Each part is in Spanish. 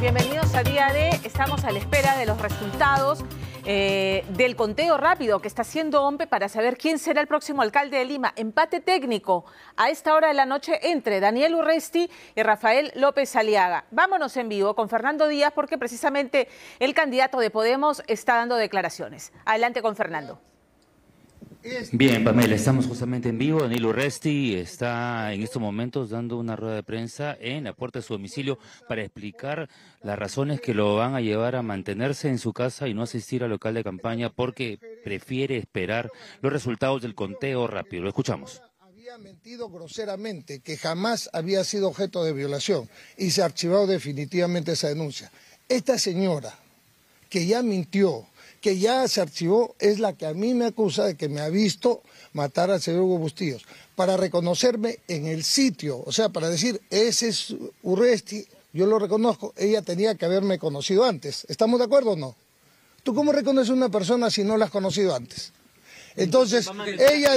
Bienvenidos a Día D. Estamos a la espera de los resultados del conteo rápido que está haciendo OMPE para saber quién será el próximo alcalde de Lima. Empate técnico a esta hora de la noche entre Daniel Urresti y Rafael López Aliaga. Vámonos en vivo con Fernando Díaz porque precisamente el candidato de Podemos está dando declaraciones. Adelante con Fernando. Bien, Pamela, estamos justamente en vivo. Daniel Urresti está en estos momentos dando una rueda de prensa en la puerta de su domicilio para explicar las razones que lo van a llevar a mantenerse en su casa y no asistir al local de campaña porque prefiere esperar los resultados del conteo rápido. Lo escuchamos. Había mentido groseramente, que jamás había sido objeto de violación y se ha archivado definitivamente esa denuncia. Esta señora que ya mintió, que ya se archivó, es la que a mí me acusa de que me ha visto matar al señor Hugo Bustillos. Para reconocerme en el sitio, o sea, para decir, ese es Urresti, yo lo reconozco, ella tenía que haberme conocido antes. ¿Estamos de acuerdo o no? ¿Tú cómo reconoces a una persona si no la has conocido antes? Entonces, ella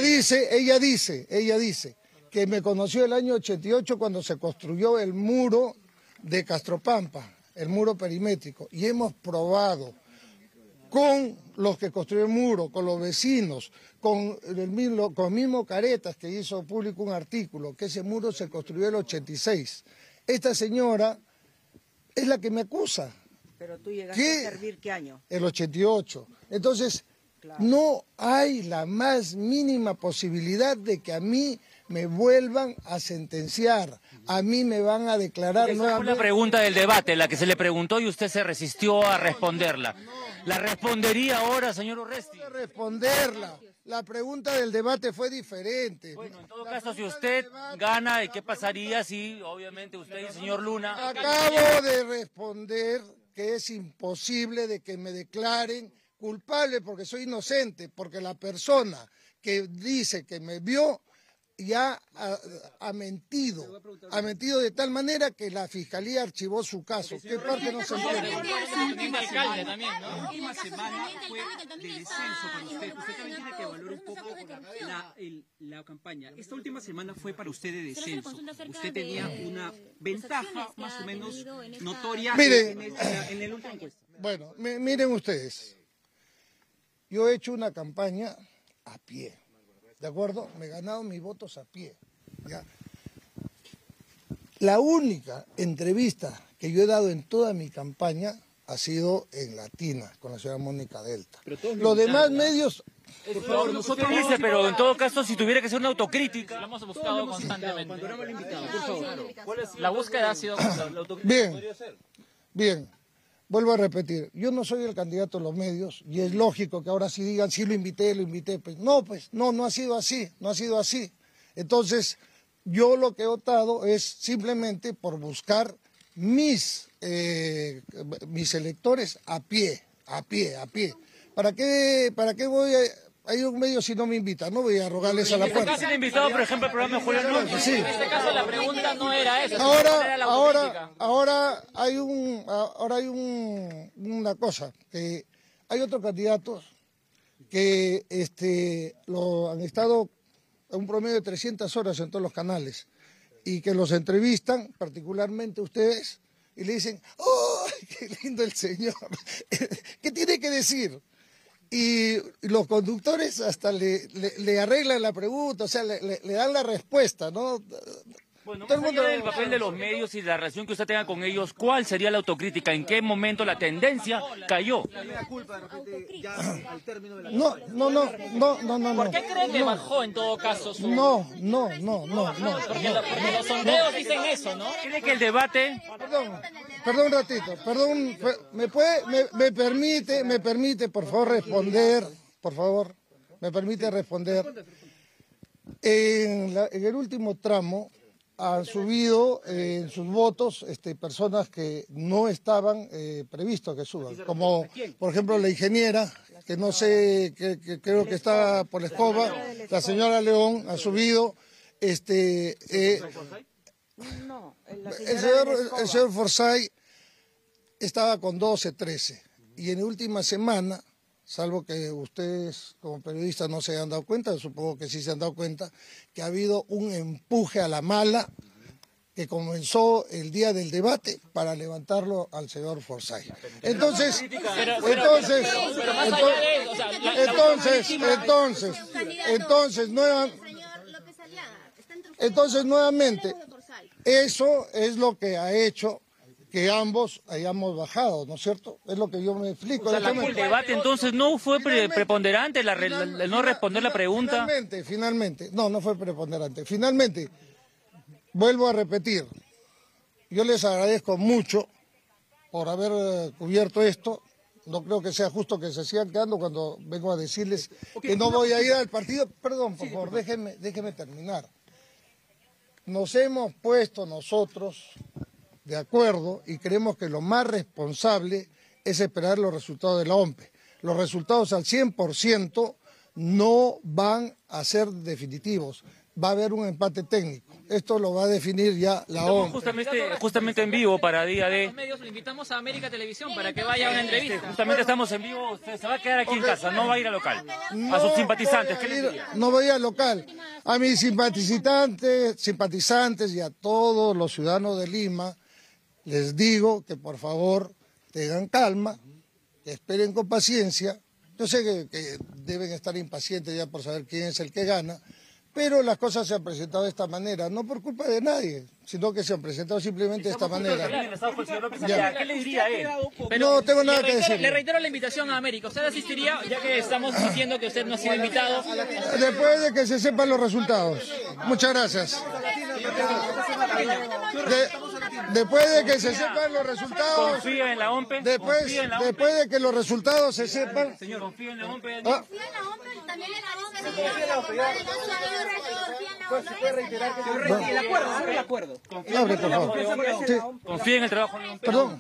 dice que me conoció el año 88 cuando se construyó el muro de Castropampa, el muro perimétrico, y hemos probado con los que construyeron el muro, con los vecinos, con el mismo Caretas, que hizo público un artículo, que ese muro se construyó en el 86. Esta señora es la que me acusa. Pero tú llegaste a servir ¿qué año? El 88. Entonces, claro, no hay la más mínima posibilidad de que a mí me vuelvan a sentenciar, a mí me van a declarar nuevamente. Esa fue la pregunta del debate, la que se le preguntó y usted se resistió a responderla. ¿La respondería ahora, señor Urresti? No responderla. La pregunta del debate fue diferente. Bueno, en todo caso, si usted gana, ¿qué pasaría si, obviamente, usted y el señor Luna... Acabo de responder que es imposible de que me declaren culpable porque soy inocente, porque la persona que dice que me vio ya ha mentido de tal manera que la Fiscalía archivó su caso. ¿Qué parte no se entiende? La última semana fue de descenso para usted. Usted también tiene que evaluar un poco la campaña. Esta última semana fue para usted de descenso. Usted tenía una ventaja más o menos notoria en el último encuesta. Bueno, miren ustedes, yo he hecho una campaña a pie. ¿De acuerdo? Me he ganado mis votos a pie. ¿Ya? La única entrevista que yo he dado en toda mi campaña ha sido en Latina, con la señora Mónica Delta. Los demás medios... Por favor, nosotros dice, pero en todo caso, si tuviera que ser una autocrítica... Lo hemos buscado constantemente. Panorama al invitado, por favor. La búsqueda ha sido... Bien. Vuelvo a repetir, yo no soy el candidato de los medios y es lógico que ahora sí digan, sí lo invité. Pues no ha sido así. Entonces, yo lo que he optado es simplemente por buscar mis electores a pie. ¿Para qué voy a ir a un medio si no me invitan? No voy a rogarles a la puerta. ¿Está siendo invitado, por ejemplo, al programa de Julián Núñez? Sí. En este caso la pregunta no era esa. Ahora hay una cosa, que hay otros candidatos que han estado a un promedio de 300 horas en todos los canales y que los entrevistan, particularmente ustedes, y le dicen, ¡oh, qué lindo el señor! ¿Qué tiene que decir? Y los conductores hasta le arreglan la pregunta, o sea, le dan la respuesta, ¿no? Bueno, más allá del papel de los medios y la relación que usted tenga con ellos, ¿cuál sería la autocrítica? ¿En qué momento la tendencia cayó? No. ¿Por qué cree que bajó en todo caso su...? No. Porque los sondeos dicen eso, ¿no? ¿Cree que el debate...? Perdón un ratito, ¿me permite, por favor, responder? Por favor, ¿me permite responder? En el último tramo han subido en sus votos personas que no estaban previstos que suban, como por ejemplo la ingeniera, que no sé, que creo que está por la escoba, la señora León ha subido, el señor Forsyth estaba con 12, 13, y en la última semana, salvo que ustedes como periodistas no se hayan dado cuenta, supongo que sí se han dado cuenta, que ha habido un empuje a la mala que comenzó el día del debate para levantarlo al señor Forsyth. Entonces, nuevamente, eso es lo que ha hecho que ambos hayamos bajado, ¿no es cierto? Es lo que yo me explico. O sea, el debate entonces no fue preponderante, el no responder la pregunta. Finalmente, no fue preponderante. Finalmente, vuelvo a repetir, yo les agradezco mucho por haber cubierto esto. No creo que sea justo que se sigan quedando cuando vengo a decirles que no voy a ir al partido. Perdón, por favor, déjeme terminar. Nos hemos puesto nosotros de acuerdo y creemos que lo más responsable es esperar los resultados de la OMPE. Los resultados al 100% no van a ser definitivos. Va a haber un empate técnico. Esto lo va a definir ya la OMPE. Justamente en vivo para Día de... Los medios le invitamos a América Televisión para que vaya a una entrevista. Justamente estamos en vivo, usted se va a quedar aquí en casa, no va a ir al local. A sus simpatizantes, ¿qué les diría? No voy al local. A mis simpatizantes y a todos los ciudadanos de Lima, les digo que por favor tengan calma, que esperen con paciencia. Yo sé que deben estar impacientes ya por saber quién es el que gana, pero las cosas se han presentado de esta manera, no por culpa de nadie, sino que se han presentado simplemente de esta manera. ¿Qué le diría a él? No tengo nada que decir. Le reitero la invitación a América. ¿Usted asistiría, ya que estamos diciendo que usted no ha sido invitado? Después de que se sepan los resultados. Muchas gracias. Después de que se sepan los resultados... ¿Confía en la OMPE? Después de que los resultados se sepan... Señor, ¿confía en la OMPE? ¿Confía en la OMPE? También en la OMPE. El acuerdo. Abre, por favor. Sí. ¿Confía en el trabajo de la OMPE? Perdón.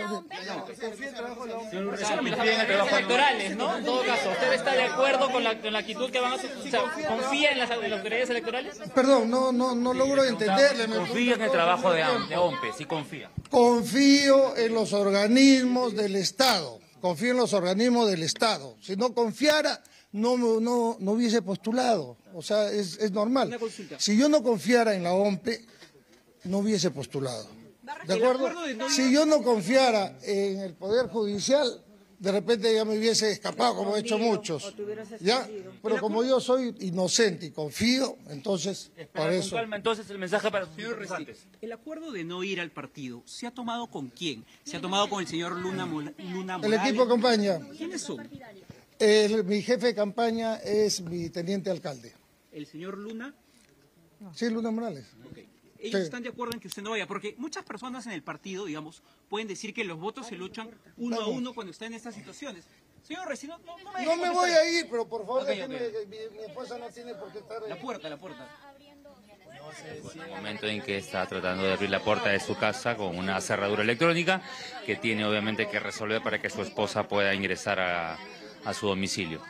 Confía en el trabajo electorales, ¿no? En todo caso, ¿usted está de acuerdo con la actitud que van a hacer? O sea, ¿confía en las autoridades electorales? Perdón, no logro entenderle. ¿Confía en el trabajo de OMPE? Sí, confía. Confío en los organismos del Estado. Confío en los organismos del Estado. Si no confiara, no hubiese postulado. O sea, es normal. Si yo no confiara en la OMPE, no hubiese postulado. ¿De acuerdo? Si yo no confiara en el Poder Judicial, de repente ya me hubiese escapado, como he hecho muchos. ¿Ya? Pero como yo soy inocente y confío, entonces, por eso... Con calma, entonces, el mensaje para sus Señor Resti, representantes. el acuerdo de no ir al partido, ¿se ha tomado con quién? ¿Se ha tomado con el señor Luna El Morales? equipo de campaña. ¿Quiénes son? Mi jefe de campaña es mi teniente alcalde. ¿El señor Luna? Sí, Luna Morales. Ok. Ellos Sí. están de acuerdo en que usted no vaya, porque muchas personas en el partido, digamos, pueden decir que los votos se luchan uno a uno cuando están en estas situaciones. Señor Resti, no me No me voy a ir, pero por favor, Ok, déjeme, ok. mi esposa no tiene por qué estar ahí. La puerta. En el momento en que está tratando de abrir la puerta de su casa con una cerradura electrónica que tiene obviamente que resolver para que su esposa pueda ingresar a su domicilio.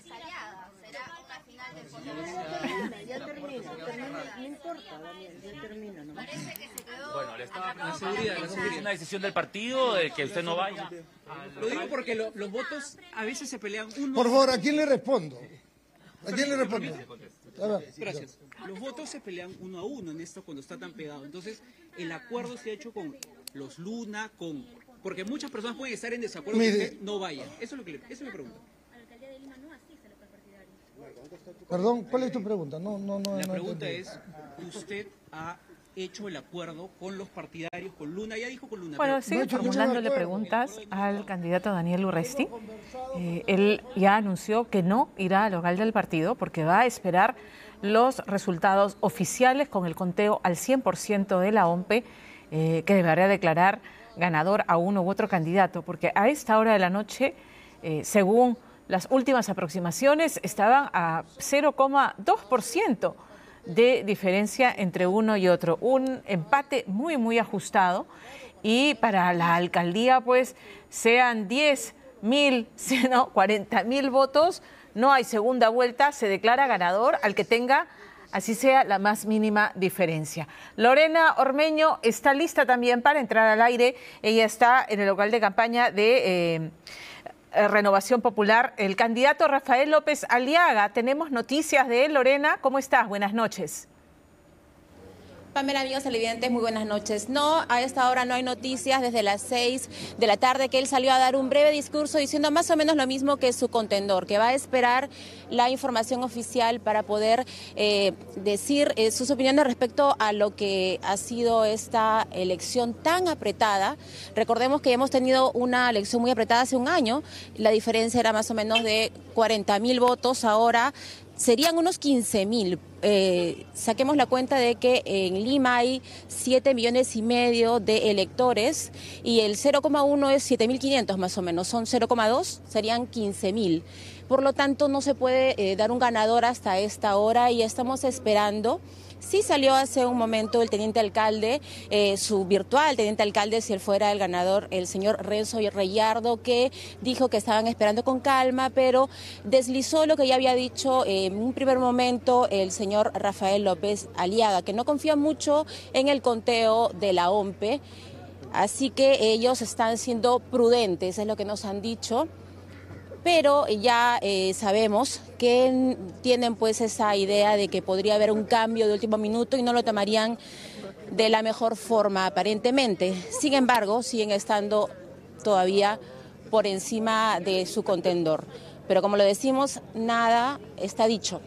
Ya termina, no importa, Daniel, ya termina, ¿no? Bueno, le estaba la seguridad. ¿Es una decisión del partido de que usted no vaya? Lo digo porque los votos a veces se pelean uno. Por favor, ¿a quién le respondo? ¿A quién le respondo? A ver. Gracias. Los votos se pelean uno a uno en esto cuando está tan pegado. Entonces, el acuerdo se ha hecho con los Luna, porque muchas personas pueden estar en desacuerdo Mire. que usted no vaya. Eso es me pregunta. Perdón, ¿cuál es tu pregunta? La pregunta entendí. es, ¿usted ha hecho el acuerdo con los partidarios, con Luna? Ya dijo con Luna. Bueno, pero- sigue no he hecho ningún formulándole acuerdo. preguntas al candidato Daniel Urresti. Él ya anunció que no irá al local del partido porque va a esperar los resultados oficiales con el conteo al 100% de la OMPE, que deberá declarar ganador a uno u otro candidato, porque a esta hora de la noche, según las últimas aproximaciones, estaban a 0,2% de diferencia entre uno y otro. Un empate muy ajustado, y para la alcaldía, pues, sean 10.000, no, 40.000 votos, no hay segunda vuelta, se declara ganador al que tenga, así sea, la más mínima diferencia. Lorena Ormeño está lista también para entrar al aire. Ella está en el local de campaña de Renovación Popular. El candidato Rafael López Aliaga, tenemos noticias de él. Lorena, ¿cómo estás? Buenas noches. Pamela, amigos televidentes, muy buenas noches. No, a esta hora no hay noticias desde las 6 de la tarde que él salió a dar un breve discurso diciendo más o menos lo mismo que su contendor, que va a esperar la información oficial para poder decir sus opiniones respecto a lo que ha sido esta elección tan apretada. Recordemos que hemos tenido una elección muy apretada hace un año, la diferencia era más o menos de 40.000 votos, ahora serían unos 15.000. Saquemos la cuenta de que en Lima hay 7,5 millones de electores y el 0,1 es 7.500 más o menos, son 0,2, serían 15.000. Por lo tanto, no se puede dar un ganador hasta esta hora y estamos esperando. Sí salió hace un momento el teniente alcalde, su virtual teniente alcalde, si él fuera el ganador, el señor Renzo Reyardo, que dijo que estaban esperando con calma, pero deslizó lo que ya había dicho en un primer momento el señor Rafael López Aliaga, que no confía mucho en el conteo de la OMPE, así que ellos están siendo prudentes, es lo que nos han dicho. Pero ya sabemos que tienen pues esa idea de que podría haber un cambio de último minuto y no lo tomarían de la mejor forma aparentemente. Sin embargo, siguen estando todavía por encima de su contendor. Pero como lo decimos, nada está dicho.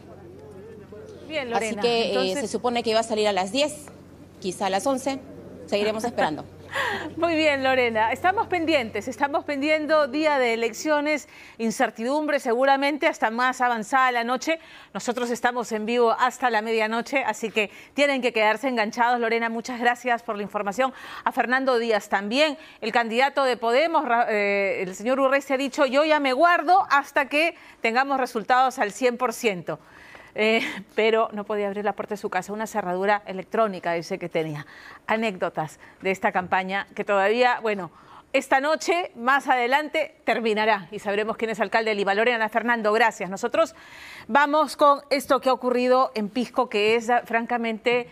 Bien, Lorena. Así que entonces... se supone que iba a salir a las 10, quizá a las 11. Seguiremos esperando. Muy bien, Lorena. Estamos pendientes, estamos pendiendo día de elecciones, incertidumbre seguramente hasta más avanzada la noche. Nosotros estamos en vivo hasta la medianoche, así que tienen que quedarse enganchados. Lorena, muchas gracias por la información. A Fernando Díaz también, el candidato de Podemos, el señor Urresti ha dicho, yo ya me guardo hasta que tengamos resultados al 100%. Pero no podía abrir la puerta de su casa, una cerradura electrónica, dice que tenía. Anécdotas de esta campaña que todavía, bueno, esta noche, más adelante, terminará y sabremos quién es alcalde de Lima. Lorena, Fernando, gracias. Nosotros vamos con esto que ha ocurrido en Pisco, que es francamente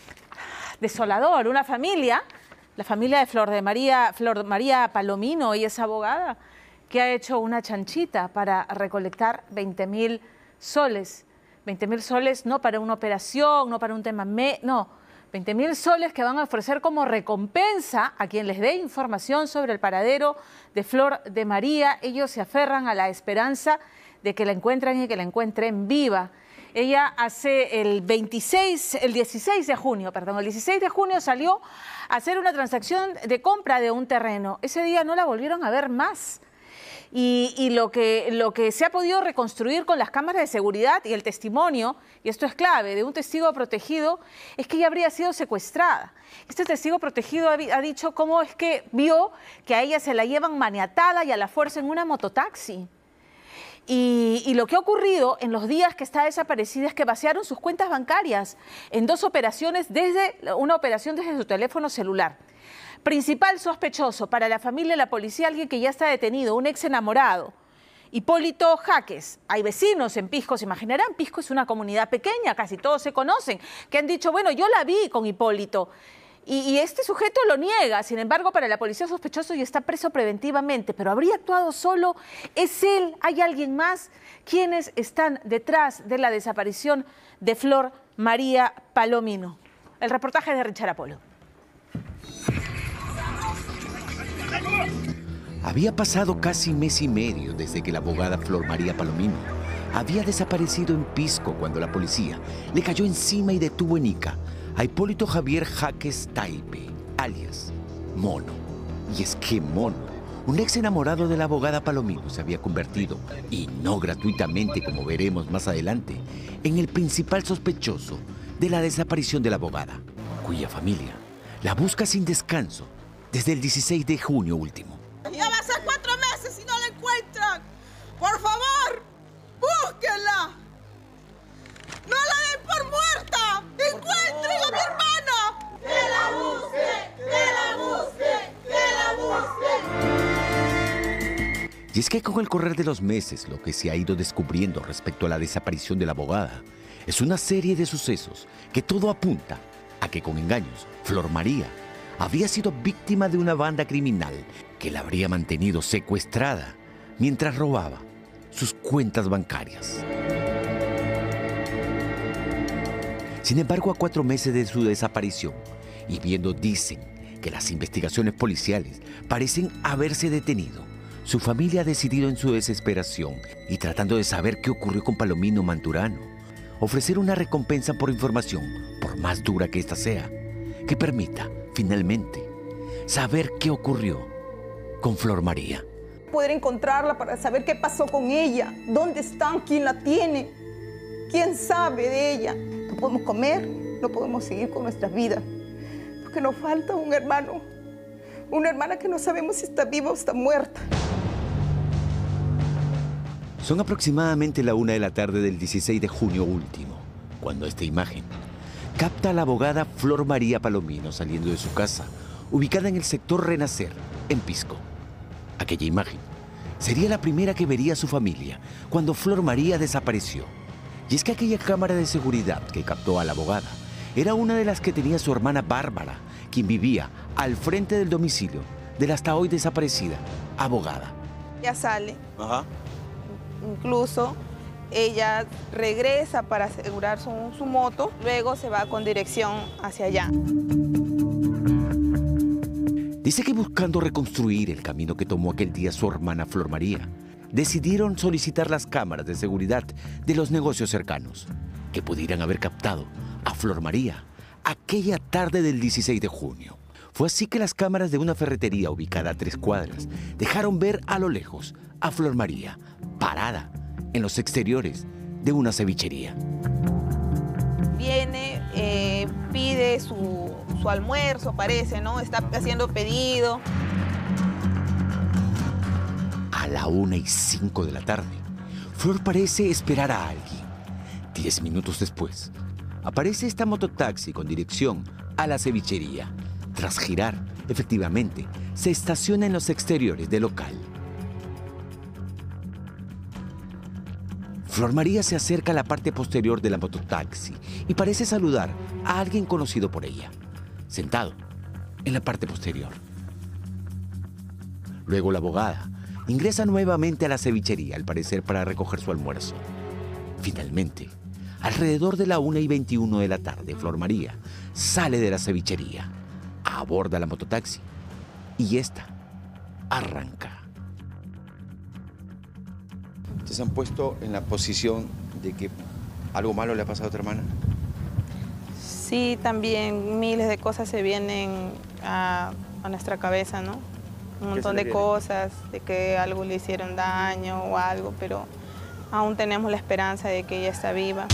desolador. Una familia, la familia de Flor María Palomino, ella es abogada, que ha hecho una chanchita para recolectar 20.000 soles. 20.000 soles no para una operación, no para un tema, no, 20.000 soles que van a ofrecer como recompensa a quien les dé información sobre el paradero de Flor de María. Ellos se aferran a la esperanza de que la encuentren y que la encuentren viva. Ella hace el 16 de junio salió a hacer una transacción de compra de un terreno. Ese día no la volvieron a ver más. Y lo que se ha podido reconstruir con las cámaras de seguridad y el testimonio, y esto es clave, de un testigo protegido, es que ella habría sido secuestrada. Este testigo protegido ha dicho cómo es que vio que a ella se la llevan maniatada y a la fuerza en una mototaxi. Y lo que ha ocurrido en los días que está desaparecida es que vaciaron sus cuentas bancarias en 2 operaciones, una operación desde su teléfono celular. Principal sospechoso para la familia y la policía, alguien que ya está detenido, un ex enamorado, Hipólito Jaques. Hay vecinos en Pisco, se imaginarán, Pisco es una comunidad pequeña, casi todos se conocen, que han dicho, bueno, yo la vi con Hipólito. Y este sujeto lo niega, sin embargo, para la policía es sospechoso y está preso preventivamente, pero ¿habría actuado solo? ¿Es él? ¿Hay alguien más? ¿Quiénes están detrás de la desaparición de Flor María Palomino? El reportaje de Richard Apolo. Había pasado casi mes y medio desde que la abogada Flor María Palomino había desaparecido en Pisco cuando la policía le cayó encima y detuvo en Ica a Hipólito Javier Jaques Taipe, alias Mono. Y es que Mono, un ex enamorado de la abogada Palomino, se había convertido, y no gratuitamente como veremos más adelante, en el principal sospechoso de la desaparición de la abogada, cuya familia la busca sin descanso desde el 16 de junio último. Ya va a ser 4 meses y no la encuentran. Por favor, búsquenla. No la den por muerta. Encuentren a mi hermana. Que la busquen, que la busquen, que la busquen. Y es que con el correr de los meses, lo que se ha ido descubriendo respecto a la desaparición de la abogada es una serie de sucesos que todo apunta a que con engaños Flor María había sido víctima de una banda criminal que la habría mantenido secuestrada mientras robaba sus cuentas bancarias. Sin embargo, a 4 meses de su desaparición, y viendo, dicen, que las investigaciones policiales parecen haberse detenido, su familia ha decidido en su desesperación y tratando de saber qué ocurrió con Palomino Maturano, ofrecer una recompensa por información, por más dura que ésta sea, que permita, finalmente, saber qué ocurrió con Flor María. Poder encontrarla para saber qué pasó con ella, dónde están, quién la tiene, quién sabe de ella. No podemos comer, no podemos seguir con nuestras vidas, porque nos falta un hermano, una hermana que no sabemos si está viva o está muerta. Son aproximadamente la 1 de la tarde del 16 de junio último, cuando esta imagen capta a la abogada Flor María Palomino saliendo de su casa, ubicada en el sector Renacer, en Pisco. Aquella imagen sería la primera que vería su familia cuando Flor María desapareció. Y es que aquella cámara de seguridad que captó a la abogada era una de las que tenía su hermana Bárbara, quien vivía al frente del domicilio de la hasta hoy desaparecida abogada. Ya sale. Ajá. Incluso ella regresa para asegurar su moto, luego se va con dirección hacia allá. Dice que buscando reconstruir el camino que tomó aquel día su hermana Flor María, decidieron solicitar las cámaras de seguridad de los negocios cercanos, que pudieran haber captado a Flor María aquella tarde del 16 de junio. Fue así que las cámaras de una ferretería ubicada a 3 cuadras dejaron ver a lo lejos a Flor María parada en los exteriores de una cevichería. Viene, pide su almuerzo, parece, ¿no? Está haciendo pedido. A la 1:05 de la tarde, Flor parece esperar a alguien. 10 minutos después, aparece esta mototaxi con dirección a la cevichería. Tras girar, efectivamente, se estaciona en los exteriores del local. Flor María se acerca a la parte posterior de la mototaxi y parece saludar a alguien conocido por ella, sentado en la parte posterior. Luego la abogada ingresa nuevamente a la cevichería, al parecer para recoger su almuerzo. Finalmente, alrededor de la 1:21 de la tarde, Flor María sale de la cevichería, aborda la mototaxi y esta arranca. ¿Ustedes han puesto en la posición de que algo malo le ha pasado a tu hermana? Sí, también miles de cosas se vienen a nuestra cabeza, ¿no? Un montón de cosas, de que algo le hicieron daño o algo, pero aún tenemos la esperanza de que ella está viva.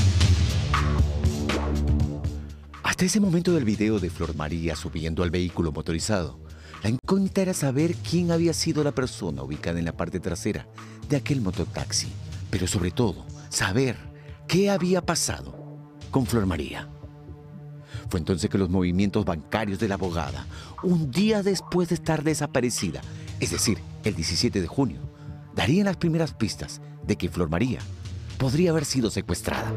Hasta ese momento del video de Flor María subiendo al vehículo motorizado, la incógnita era saber quién había sido la persona ubicada en la parte trasera de aquel mototaxi, pero sobre todo, saber qué había pasado con Flor María. Fue entonces que los movimientos bancarios de la abogada, un día después de estar desaparecida, es decir, el 17 de junio, darían las primeras pistas de que Flor María podría haber sido secuestrada.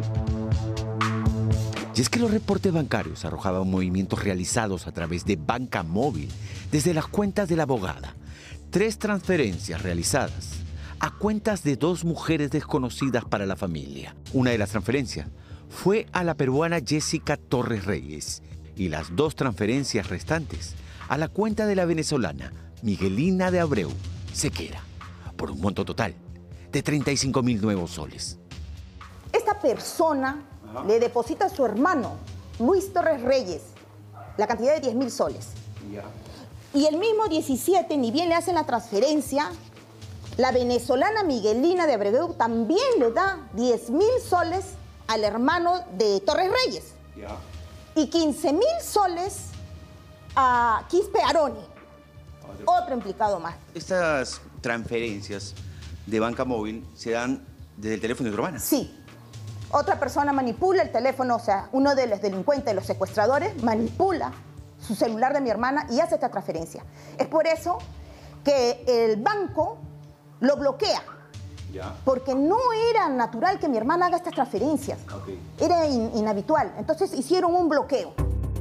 Y es que los reportes bancarios arrojaban movimientos realizados a través de banca móvil desde las cuentas de la abogada. 3 transferencias realizadas a cuentas de 2 mujeres desconocidas para la familia. Una de las transferencias fue a la peruana Jessica Torres Reyes y las 2 transferencias restantes a la cuenta de la venezolana Miguelina de Abreu Sequera, por un monto total de 35.000 nuevos soles. Esta persona le deposita a su hermano, Luis Torres Reyes, la cantidad de 10.000 soles. Y el mismo 17, ni bien le hacen la transferencia, la venezolana Miguelina de Abreu también le da 10.000 soles al hermano de Torres Reyes. Y 15.000 soles a Quispe Aroni, otro implicado más. Estas transferencias de banca móvil se dan desde el teléfono de tu hermana. Sí. Otra persona manipula el teléfono, o sea, uno de los delincuentes, los secuestradores, manipula su celular de mi hermana y hace esta transferencia. Es por eso que el banco lo bloquea. Porque no era natural que mi hermana haga estas transferencias. Era inhabitual. Entonces hicieron un bloqueo.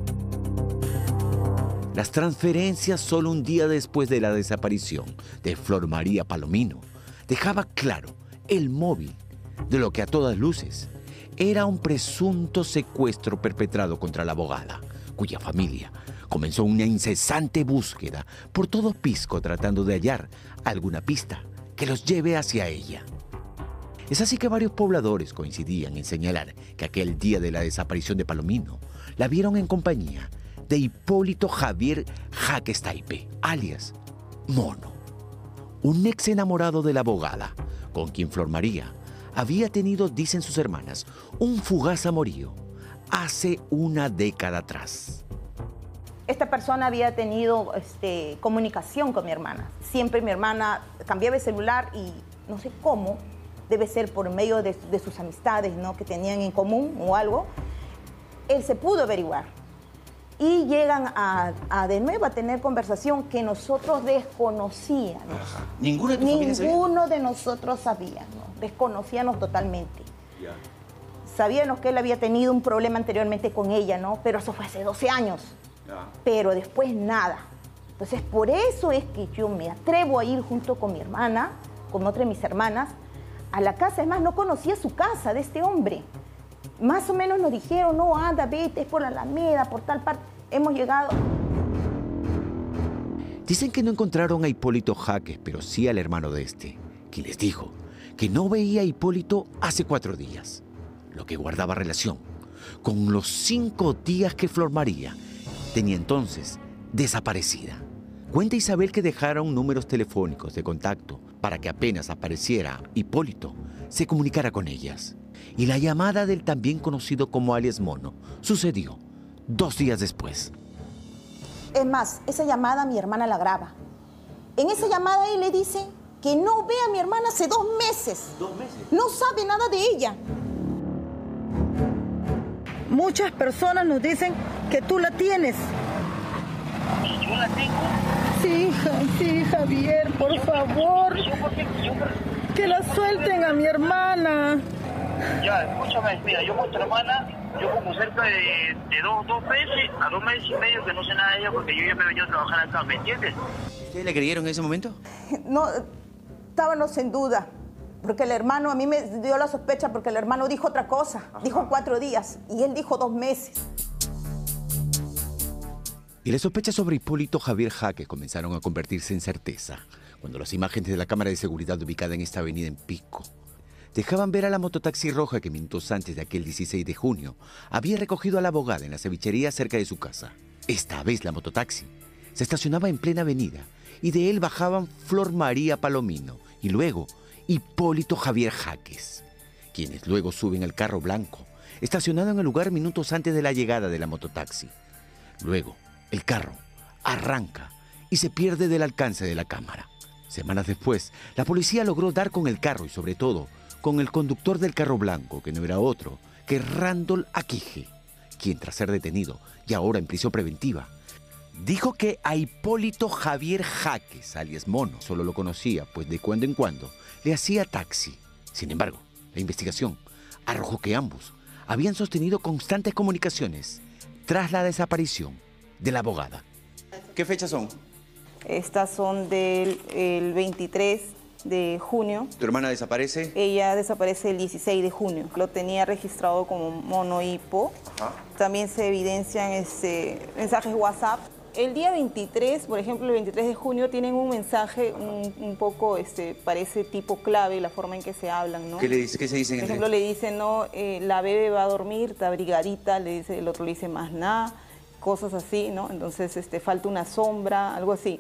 Las transferencias solo un día después de la desaparición de Flor María Palomino dejaba claro el móvil de lo que a todas luces era un presunto secuestro perpetrado contra la abogada, cuya familia comenzó una incesante búsqueda por todo Pisco tratando de hallar alguna pista que los lleve hacia ella. Es así que varios pobladores coincidían en señalar que aquel día de la desaparición de Palomino la vieron en compañía de Hipólito Javier Jaques Taipe, alias Mono, un ex enamorado de la abogada, con quien Flor María había tenido, dicen sus hermanas, un fugaz amorío hace una década atrás. Esta persona había tenido comunicación con mi hermana. Siempre mi hermana cambiaba el celular y no sé cómo, debe ser por medio de sus amistades, ¿no?, que tenían en común o algo. Él se pudo averiguar. Y llegan de nuevo a tener conversación que nosotros desconocíamos. Ajá. ¿Ninguno de tu familia sabía? Ninguno de nosotros sabíamos. Desconocíamos totalmente. Ya. Sabíamos que él había tenido un problema anteriormente con ella, ¿no? Pero eso fue hace 12 años. Ya. Pero después nada. Entonces, por eso es que yo me atrevo a ir junto con mi hermana, con otra de mis hermanas, a la casa. Es más, no conocía su casa de este hombre. Más o menos nos dijeron, no, anda, vete, es por la Alameda, por tal parte. Hemos llegado. Dicen que no encontraron a Hipólito Jaques, pero sí al hermano de este, quien les dijo que no veía a Hipólito hace 4 días, lo que guardaba relación con los 5 días que Flor María tenía entonces desaparecida. Cuenta Isabel que dejaron números telefónicos de contacto para que apenas apareciera Hipólito, se comunicara con ellas. Y la llamada del también conocido como alias Mono sucedió 2 días después. Es más, esa llamada mi hermana la graba. En esa llamada él le dice que no ve a mi hermana hace 2 meses. 2 meses. No sabe nada de ella. Muchas personas nos dicen que tú la tienes. ¿Y yo la tengo? Sí, Javier, por favor. Que la suelten a mi hermana. Ya, escúchame, mira, yo con tu hermana, yo como cerca de 2 meses, a 2 meses y medio que no sé nada de ella porque yo ya me venía a trabajar acá, ¿me entiendes? ¿Ustedes le creyeron en ese momento? No, estábamos en duda. Porque el hermano, a mí me dio la sospecha porque el hermano dijo otra cosa. Ajá. Dijo 4 días y él dijo 2 meses. Y las sospechas sobre Hipólito Javier Jaques comenzaron a convertirse en certeza cuando las imágenes de la cámara de seguridad ubicada en esta avenida en Pisco dejaban ver a la mototaxi roja que minutos antes de aquel 16 de junio había recogido a la abogada en la cevichería cerca de su casa. Esta vez la mototaxi se estacionaba en plena avenida y de él bajaban Flor María Palomino y luego Hipólito Javier Jaques, quienes luego suben al carro blanco estacionado en el lugar minutos antes de la llegada de la mototaxi. Luego, el carro arranca y se pierde del alcance de la cámara. Semanas después, la policía logró dar con el carro y sobre todo con el conductor del carro blanco, que no era otro que Randall Aquije, quien tras ser detenido y ahora en prisión preventiva, dijo que a Hipólito Javier Jaques, alias Mono, solo lo conocía, pues de cuando en cuando le hacía taxi. Sin embargo, la investigación arrojó que ambos habían sostenido constantes comunicaciones tras la desaparición de la abogada. ¿Qué fechas son? Estas son del 23 de junio. ¿Tu hermana desaparece? Ella desaparece el 16 de junio. Lo tenía registrado como Mono Hipo. Ajá. También se evidencian mensajes WhatsApp. El día 23, por ejemplo, el 23 de junio, tienen un mensaje un poco, parece tipo clave, la forma en que se hablan, ¿no? ¿Qué se dicen? Por ejemplo, le dicen, no, la bebé va a dormir, está abrigadita, el otro le dice más nada, cosas así, ¿no? Entonces, falta una sombra, algo así.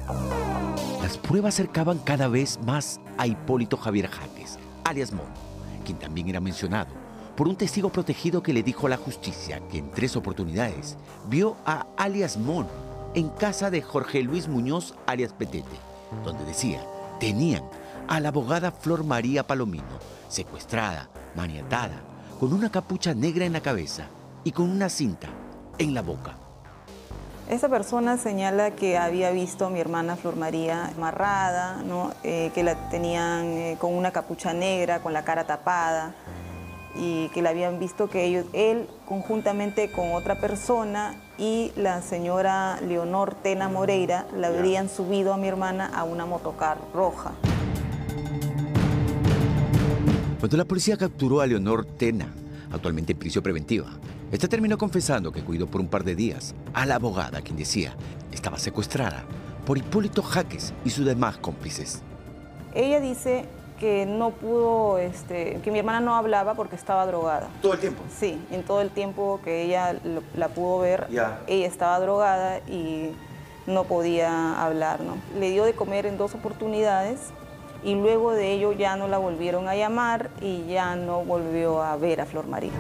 Las pruebas acercaban cada vez más a Hipólito Javier Jaques, alias Mono, quien también era mencionado por un testigo protegido que le dijo a la justicia que en 3 oportunidades vio a alias Mono en casa de Jorge Luis Muñoz, alias Petete, donde decía tenían a la abogada Flor María Palomino secuestrada, maniatada, con una capucha negra en la cabeza y con una cinta en la boca. Esa persona señala que había visto a mi hermana Flor María amarrada, ¿no? Que la tenían con una capucha negra, con la cara tapada, y que la habían visto que él conjuntamente con otra persona y la señora Leonor Tena Moreira la habrían subido a mi hermana a una motocar roja. Cuando la policía capturó a Leonor Tena, actualmente en prisión preventiva. Esta terminó confesando que cuidó por un par de días a la abogada, quien decía estaba secuestrada por Hipólito Jaques y sus demás cómplices. Ella dice que no pudo, que mi hermana no hablaba porque estaba drogada. ¿Todo el tiempo? Sí, en todo el tiempo que ella la pudo ver, ella estaba drogada y no podía hablar, ¿no? Le dio de comer en 2 oportunidades y luego de ello ya no la volvieron a llamar y ya no volvió a ver a Flor María.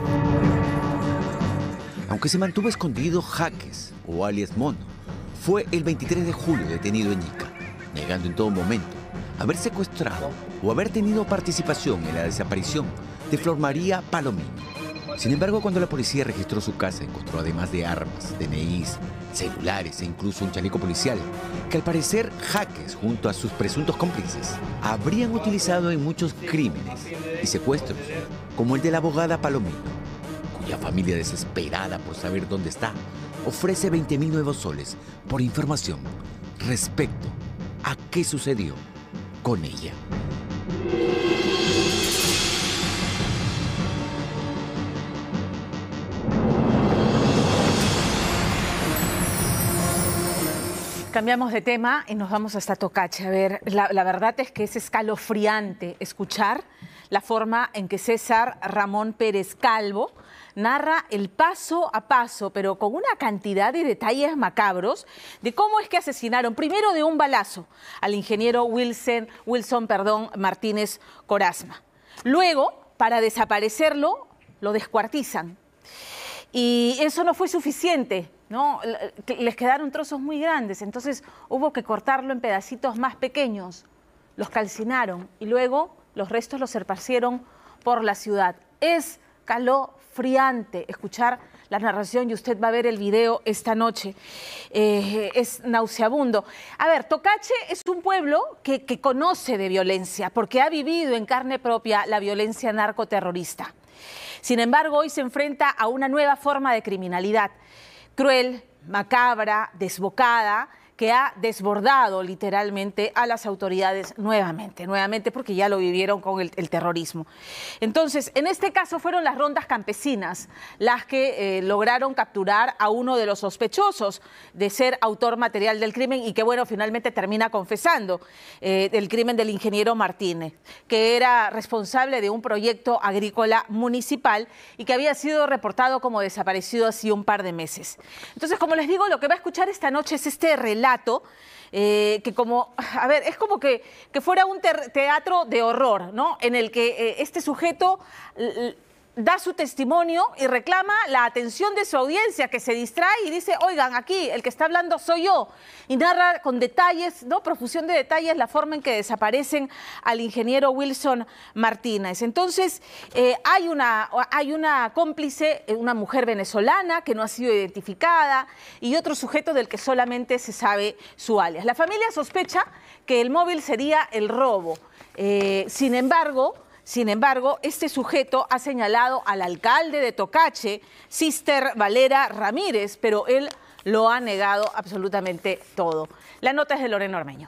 Aunque se mantuvo escondido, Jaques, o alias Mono, fue el 23 de julio detenido en Ica, negando en todo momento haber secuestrado o haber tenido participación en la desaparición de Flor María Palomino. Sin embargo, cuando la policía registró su casa, encontró además de armas, DNIs, celulares e incluso un chaleco policial, que al parecer Jaques, junto a sus presuntos cómplices, habrían utilizado en muchos crímenes y secuestros, como el de la abogada Palomino, cuya familia, desesperada por saber dónde está, ofrece 20.000 nuevos soles por información respecto a qué sucedió con ella. Cambiamos de tema y nos vamos hasta Tocache. A ver, la verdad es que es escalofriante escuchar la forma en que César Ramón Pérez Calvo narra el paso a paso, pero con una cantidad de detalles macabros, de cómo es que asesinaron, primero de un balazo, al ingeniero Wilson Martínez Corasma. Luego, para desaparecerlo, lo descuartizan. Y eso no fue suficiente, ¿no? Les quedaron trozos muy grandes, entonces hubo que cortarlo en pedacitos más pequeños. Los calcinaron y luego los restos los esparcieron por la ciudad. Es escalofriante escuchar la narración y usted va a ver el video esta noche. Es nauseabundo. A ver, Tocache es un pueblo que conoce de violencia porque ha vivido en carne propia la violencia narcoterrorista. Sin embargo, hoy se enfrenta a una nueva forma de criminalidad, cruel, macabra, desbocada, que ha desbordado literalmente a las autoridades nuevamente, porque ya lo vivieron con el terrorismo. Entonces, en este caso fueron las rondas campesinas las que lograron capturar a uno de los sospechosos de ser autor material del crimen y que, bueno, finalmente termina confesando el crimen del ingeniero Martínez, que era responsable de un proyecto agrícola municipal y que había sido reportado como desaparecido hace un par de meses. Entonces, como les digo, lo que va a escuchar esta noche es este relato que como, a ver, es como que fuera un teatro de horror, ¿no? En el que este sujeto da su testimonio y reclama la atención de su audiencia, que se distrae y dice, oigan, aquí el que está hablando soy yo, y narra con detalles, ¿no? Profusión de detalles, la forma en que desaparecen al ingeniero Wilson Martínez. Entonces, hay una cómplice, una mujer venezolana que no ha sido identificada y otro sujeto del que solamente se sabe su alias. La familia sospecha que el móvil sería el robo. Sin embargo, este sujeto ha señalado al alcalde de Tocache, Sister Valera Ramírez, pero él lo ha negado absolutamente todo. La nota es de Lorena Ormeño.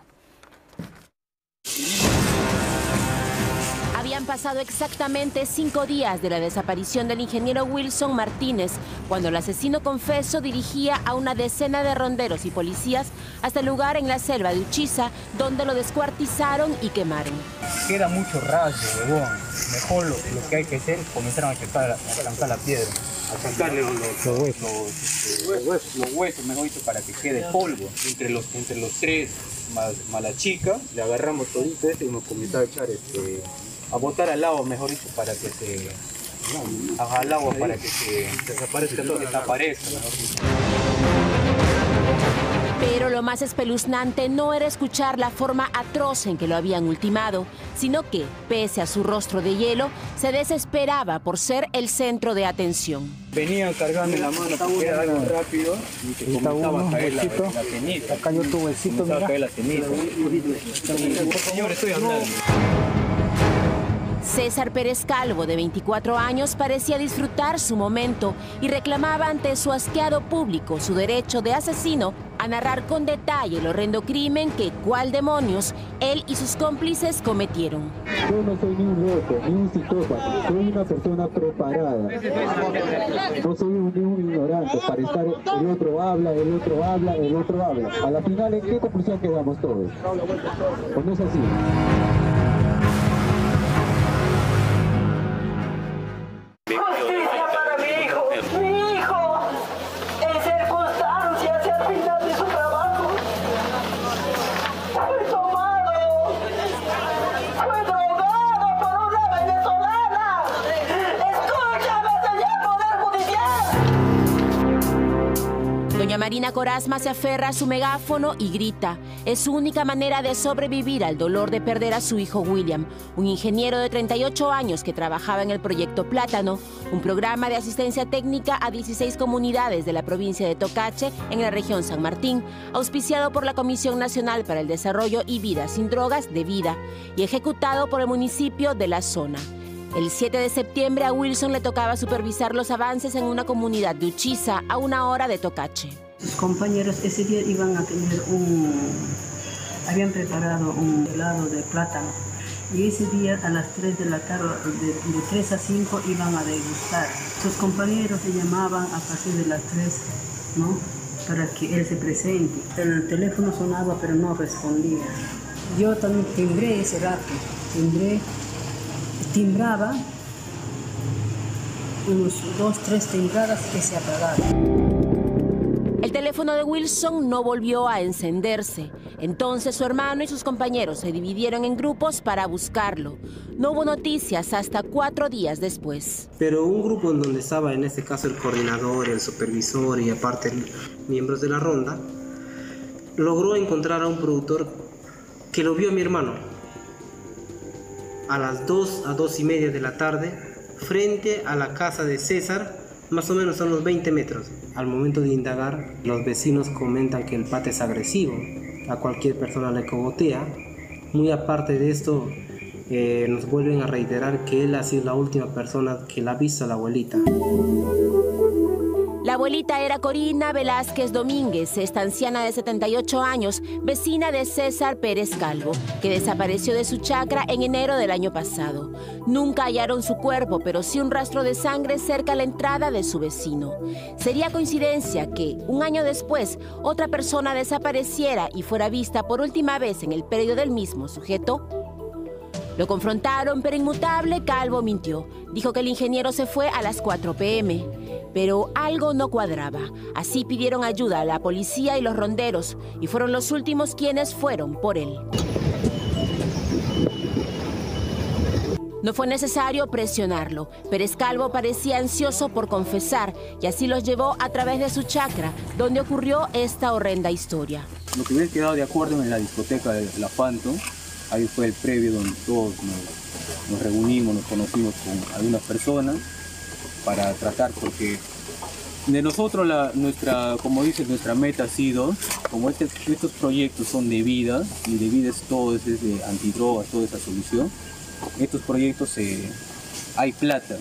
Habían pasado exactamente 5 días de la desaparición del ingeniero Wilson Martínez, cuando el asesino confeso dirigía a una decena de ronderos y policías hasta el lugar en la selva de Uchiza, donde lo descuartizaron y quemaron. Queda mucho rayo, huevón. Mejor lo que hay que hacer es comenzar a arrancar la piedra. A sacarle los huesos, mejor dicho, para que quede polvo. Entre los 3 más la chica, le agarramos todito y nos comenzamos a echar a botar al agua, mejor dicho, para que se... al agua para que se desaparezca todo, desaparezca. Pero lo más espeluznante no era escuchar la forma atroz en que lo habían ultimado, sino que, pese a su rostro de hielo, se desesperaba por ser el centro de atención. Venían cargando en la mano porque era algo rápido y se comenzaba a caer la ceniza. Acá yo tu huesito, mira. A caer la ceniza. Señor, estoy hablando. César Pérez Calvo, de 24 años, parecía disfrutar su momento y reclamaba ante su asqueado público su derecho de asesino a a narrar con detalle el horrendo crimen que, cual demonios, él y sus cómplices cometieron. Yo no soy ni un loco, ni un psicópata, soy una persona preparada. No soy ni un ignorante para estar, el otro habla, el otro habla, el otro habla. A la final, ¿en qué conclusión quedamos todos? ¿O no es así? Justicia para mi hijo. Mi hijo, en circunstancias y al final de su trabajo, fue tomado, fue drogado por una venezolana. Escúchame, señor Poder Judicial. Doña Marina Corazma se aferra a su megáfono y grita. Es su única manera de sobrevivir al dolor de perder a su hijo William, un ingeniero de 38 años que trabajaba en el proyecto Plátano, un programa de asistencia técnica a 16 comunidades de la provincia de Tocache en la región San Martín, auspiciado por la Comisión Nacional para el Desarrollo y Vida sin Drogas de Vida y ejecutado por el municipio de la zona. El 7 de septiembre a Wilson le tocaba supervisar los avances en una comunidad de Uchiza a 1 hora de Tocache. Sus compañeros ese día iban a tener habían preparado un helado de plátano y ese día a las 3 de la tarde, de 3 a 5 iban a degustar. Sus compañeros le llamaban a partir de las 3, ¿no? Para que él se presente. El teléfono sonaba pero no respondía. Yo también timbré ese rato, timbraba unos 2, 3 timbradas que se apagaron. El teléfono de Wilson no volvió a encenderse. Entonces su hermano y sus compañeros se dividieron en grupos para buscarlo. No hubo noticias hasta 4 días después. Pero un grupo en donde estaba en este caso el coordinador, el supervisor y aparte miembros de la ronda, logró encontrar a un productor que lo vio a mi hermano a las 2 a 2:30 de la tarde frente a la casa de César. Más o menos son unos 20 metros. Al momento de indagar, los vecinos comentan que el pata es agresivo, a cualquier persona le cogotea. Muy aparte de esto, nos vuelven a reiterar que él ha sido la última persona que la ha visto a la abuelita. La abuelita era Corina Velázquez Domínguez, esta anciana de 78 años, vecina de César Pérez Calvo, que desapareció de su chacra en enero del año pasado. Nunca hallaron su cuerpo, pero sí un rastro de sangre cerca a la entrada de su vecino. ¿Sería coincidencia que, 1 año después, otra persona desapareciera y fuera vista por última vez en el predio del mismo sujeto? Lo confrontaron, pero inmutable, Calvo mintió. Dijo que el ingeniero se fue a las 4 p.m., pero algo no cuadraba. Así pidieron ayuda a la policía y los ronderos, y fueron los últimos quienes fueron por él. No fue necesario presionarlo. Pérez Calvo parecía ansioso por confesar, y así los llevó a través de su chacra, donde ocurrió esta horrenda historia. Lo que hubiera quedado de acuerdo en la discoteca de La Phantom, ahí fue el previo donde todos nos reunimos, nos conocimos con algunas personas para tratar, porque de nosotros como dices, nuestra meta ha sido, como estos proyectos son de vida, y de vida es todo, es de antidrogas, toda esa solución, estos proyectos hay plata.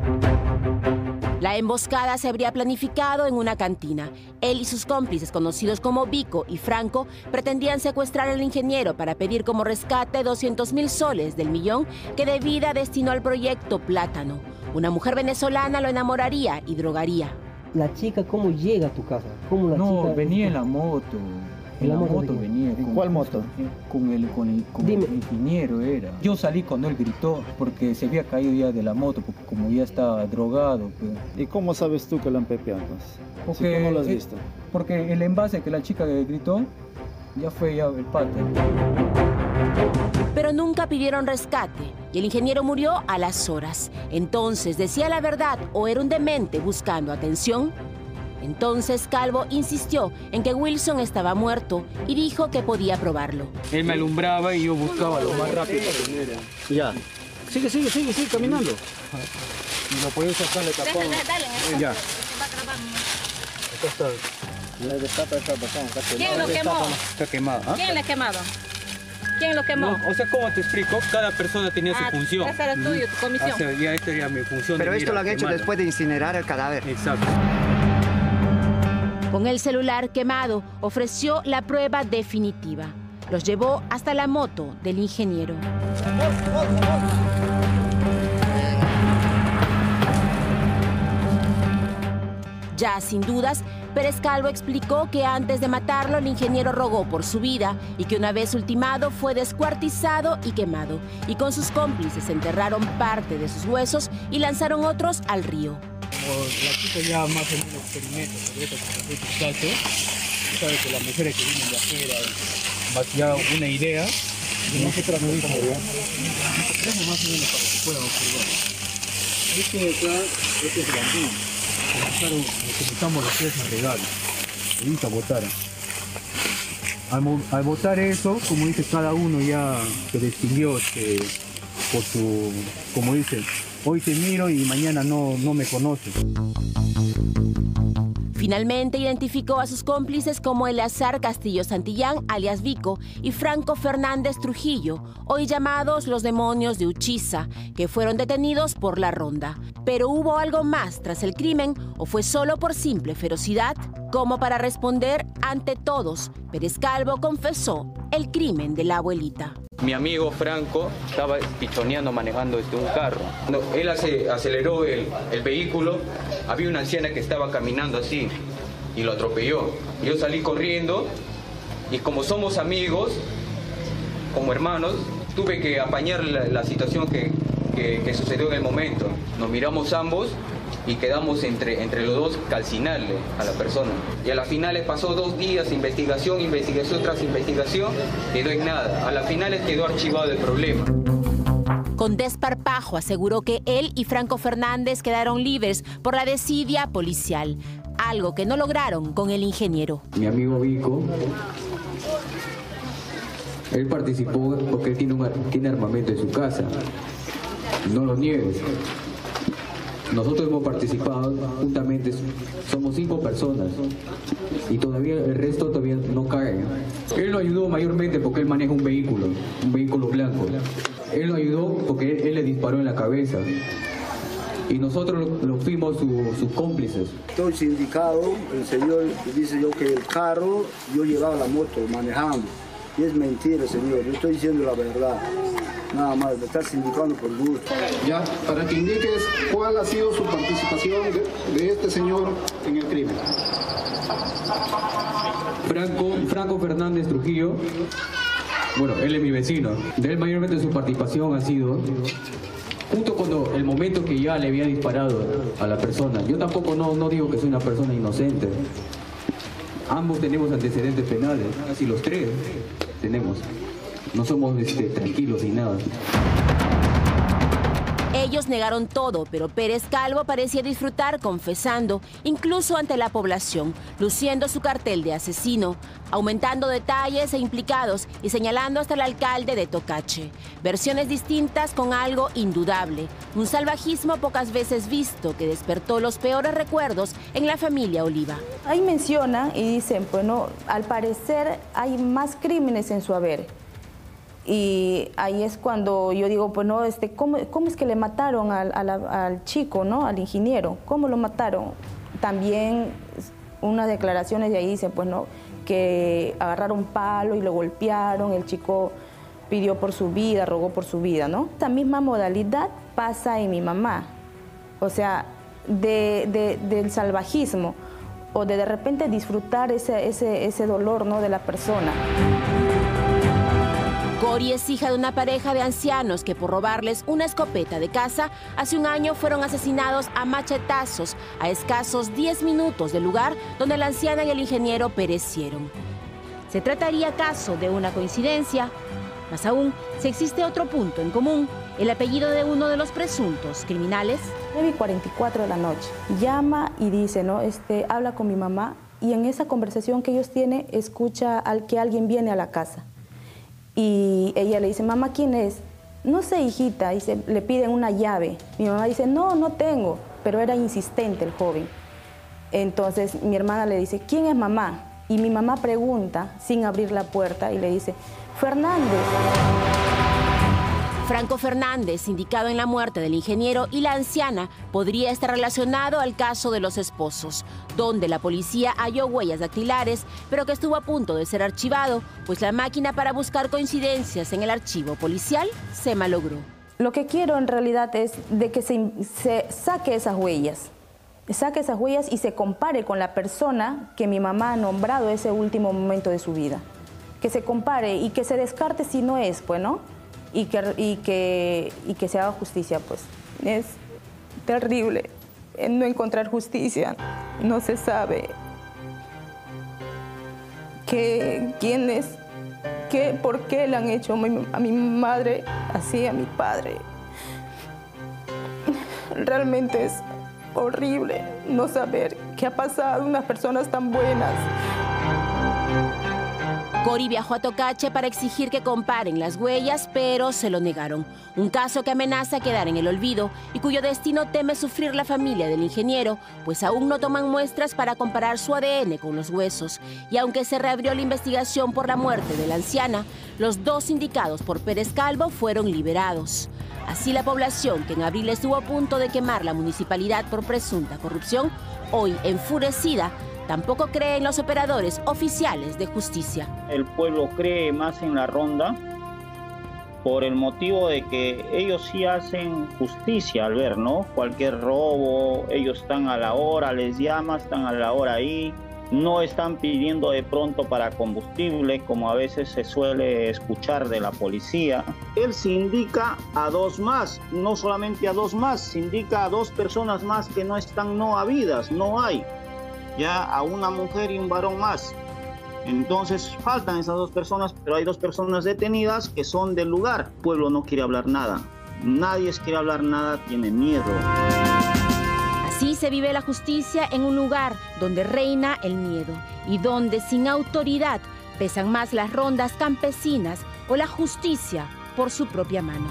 La emboscada se habría planificado en una cantina. Él y sus cómplices, conocidos como Vico y Franco, pretendían secuestrar al ingeniero para pedir como rescate 200.000 soles del millón que de vida destinó al proyecto Plátano. Una mujer venezolana lo enamoraría y drogaría. ¿La chica cómo llega a tu casa? ¿Cómo la chica... venía en la moto. En la moto venía. ¿En cuál moto? Con el ingeniero era. Yo salí cuando él gritó porque se había caído ya de la moto, porque como ya estaba drogado. Pues. ¿Y cómo sabes tú que lo han pepeado? Porque, ¿Cómo lo has visto? Porque el envase que la chica gritó, ya fue ya el pata. Pero nunca pidieron rescate y el ingeniero murió a las horas. Entonces, ¿decía la verdad o era un demente buscando atención? Entonces Calvo insistió en que Wilson estaba muerto y dijo que podía probarlo. Él me alumbraba y yo buscaba lo más rápido. Ya. Sigue caminando. Y lo podía sacar de tapón. Dale. Ya. Acá está. ¿Quién lo quemó? Está quemado. ¿Ah? ¿Quién le ha quemado? ¿Quién lo quemó? No, o sea, ¿cómo te explico? cada persona tenía su función. Esa era tuyo, tu comisión. Ya esta era mi función. Pero esto lo han hecho después de incinerar el cadáver. Exacto. Con el celular quemado, ofreció la prueba definitiva. Los llevó hasta la moto del ingeniero. Ya sin dudas, Pérez Calvo explicó que antes de matarlo el ingeniero rogó por su vida y que una vez ultimado fue descuartizado y quemado. Y con sus cómplices enterraron parte de sus huesos y lanzaron otros al río. Como la chica ya más o menos experimenta sobre esto con este muchacho, sabe que las mujeres que vienen de afuera vaciar una idea, y no se trata de eso, más o menos para que puedan observar. Este de acá, este es el antiguo. Utilizamos los pies en regalo, evita botar. Al botar eso, como dice, cada uno ya se distinguió por su, como dice, hoy te miro y mañana no me conoces. Finalmente identificó a sus cómplices como Eleazar Castillo Santillán, alias Vico, y Franco Fernández Trujillo, hoy llamados los demonios de Uchiza, que fueron detenidos por la ronda. ¿Pero hubo algo más tras el crimen o fue solo por simple ferocidad? Como para responder ante todos, Pérez Calvo confesó el crimen de la abuelita. Mi amigo Franco estaba pichoneando manejando un carro. Él aceleró el vehículo, había una anciana que estaba caminando así y lo atropelló. Yo salí corriendo y como somos amigos, como hermanos, tuve que apañar la situación que sucedió en el momento. Nos miramos ambos y quedamos entre los dos calcinarle a la persona. Y a la final pasó 2 días, investigación tras investigación, quedó en nada. A la final quedó archivado el problema. Con desparpajo aseguró que él y Franco Fernández quedaron libres por la desidia policial, algo que no lograron con el ingeniero. Mi amigo Vico, él participó porque él tiene armamento en su casa. No lo niegues. Nosotros hemos participado juntamente, somos 5 personas y todavía el resto todavía no cae. Él lo ayudó mayormente porque él maneja un vehículo blanco. Él lo ayudó porque él le disparó en la cabeza y nosotros lo fuimos sus cómplices. Estoy sindicado, el señor dice yo que el carro, yo llevaba la moto manejando. Y es mentira, señor, yo estoy diciendo la verdad. Nada más, me está sindicando por gusto. Ya, para que indiques cuál ha sido su participación de este señor en el crimen. Franco Fernández Trujillo, bueno, él es mi vecino. De él mayormente su participación ha sido justo cuando el momento que ya le había disparado a la persona. Yo tampoco no digo que soy una persona inocente. Ambos tenemos antecedentes penales, casi los 3 tenemos. No somos tranquilos ni nada. Ellos negaron todo, pero Pérez Calvo parecía disfrutar confesando, incluso ante la población, luciendo su cartel de asesino, aumentando detalles e implicados y señalando hasta el alcalde de Tocache. Versiones distintas con algo indudable, un salvajismo pocas veces visto que despertó los peores recuerdos en la familia Oliva. Ahí mencionan y dicen, bueno, al parecer hay más crímenes en su haber. Y ahí es cuando yo digo, pues no, ¿cómo es que le mataron al chico, ¿no? Al ingeniero? ¿Cómo lo mataron? También unas declaraciones de ahí dicen, pues no, que agarraron palo y lo golpearon, el chico pidió por su vida, rogó por su vida, ¿no? Esta misma modalidad pasa en mi mamá. O sea, del salvajismo o de repente disfrutar ese dolor, ¿no? De la persona. Cori es hija de una pareja de ancianos que por robarles una escopeta de caza, hace un año fueron asesinados a machetazos a escasos 10 minutos del lugar donde la anciana y el ingeniero perecieron. ¿Se trataría acaso de una coincidencia? Más aún, si existe otro punto en común, el apellido de uno de los presuntos criminales. 9:44 de la noche. Llama y dice, ¿no? Habla con mi mamá y en esa conversación que ellos tienen, escucha que alguien viene a la casa. Y ella le dice, mamá, ¿quién es? No sé, hijita. Dice, le piden una llave. Mi mamá dice, no tengo. Pero era insistente el joven. Entonces mi hermana le dice, ¿quién es mamá? Y mi mamá pregunta, sin abrir la puerta, y le dice, Fernández. Franco Fernández, indicado en la muerte del ingeniero, y la anciana podría estar relacionado al caso de los esposos, donde la policía halló huellas dactilares, pero que estuvo a punto de ser archivado, pues la máquina para buscar coincidencias en el archivo policial se malogró. Lo que quiero en realidad es de que se saque esas huellas. Saque esas huellas y se compare con la persona que mi mamá ha nombrado ese último momento de su vida. Que se compare y que se descarte si no es, pues, ¿no? Y que se haga justicia, pues. Es terrible no encontrar justicia. No se sabe quién es, por qué le han hecho a mi madre así, a mi padre. Realmente es horrible no saber qué ha pasado a unas personas tan buenas. Cori viajó a Tocache para exigir que comparen las huellas, pero se lo negaron. Un caso que amenaza quedar en el olvido y cuyo destino teme sufrir la familia del ingeniero, pues aún no toman muestras para comparar su ADN con los huesos. Y aunque se reabrió la investigación por la muerte de la anciana, los 2 indicados por Pérez Calvo fueron liberados. Así la población, que en abril estuvo a punto de quemar la municipalidad por presunta corrupción, hoy enfurecida, tampoco cree en los operadores oficiales de justicia. El pueblo cree más en la ronda por el motivo de que ellos sí hacen justicia al ver, ¿no? Cualquier robo, ellos están a la hora, les llama, están a la hora ahí. No están pidiendo de pronto para combustible, como a veces se suele escuchar de la policía. Él se indica a 2 más, no solamente a 2 más, se indica a 2 personas más que no están no habidas, no hay. Ya a una mujer y un varón más. Entonces faltan esas 2 personas, pero hay 2 personas detenidas que son del lugar. El pueblo no quiere hablar nada. Nadie quiere hablar nada, tiene miedo. Así se vive la justicia en un lugar donde reina el miedo y donde sin autoridad pesan más las rondas campesinas o la justicia por su propia mano.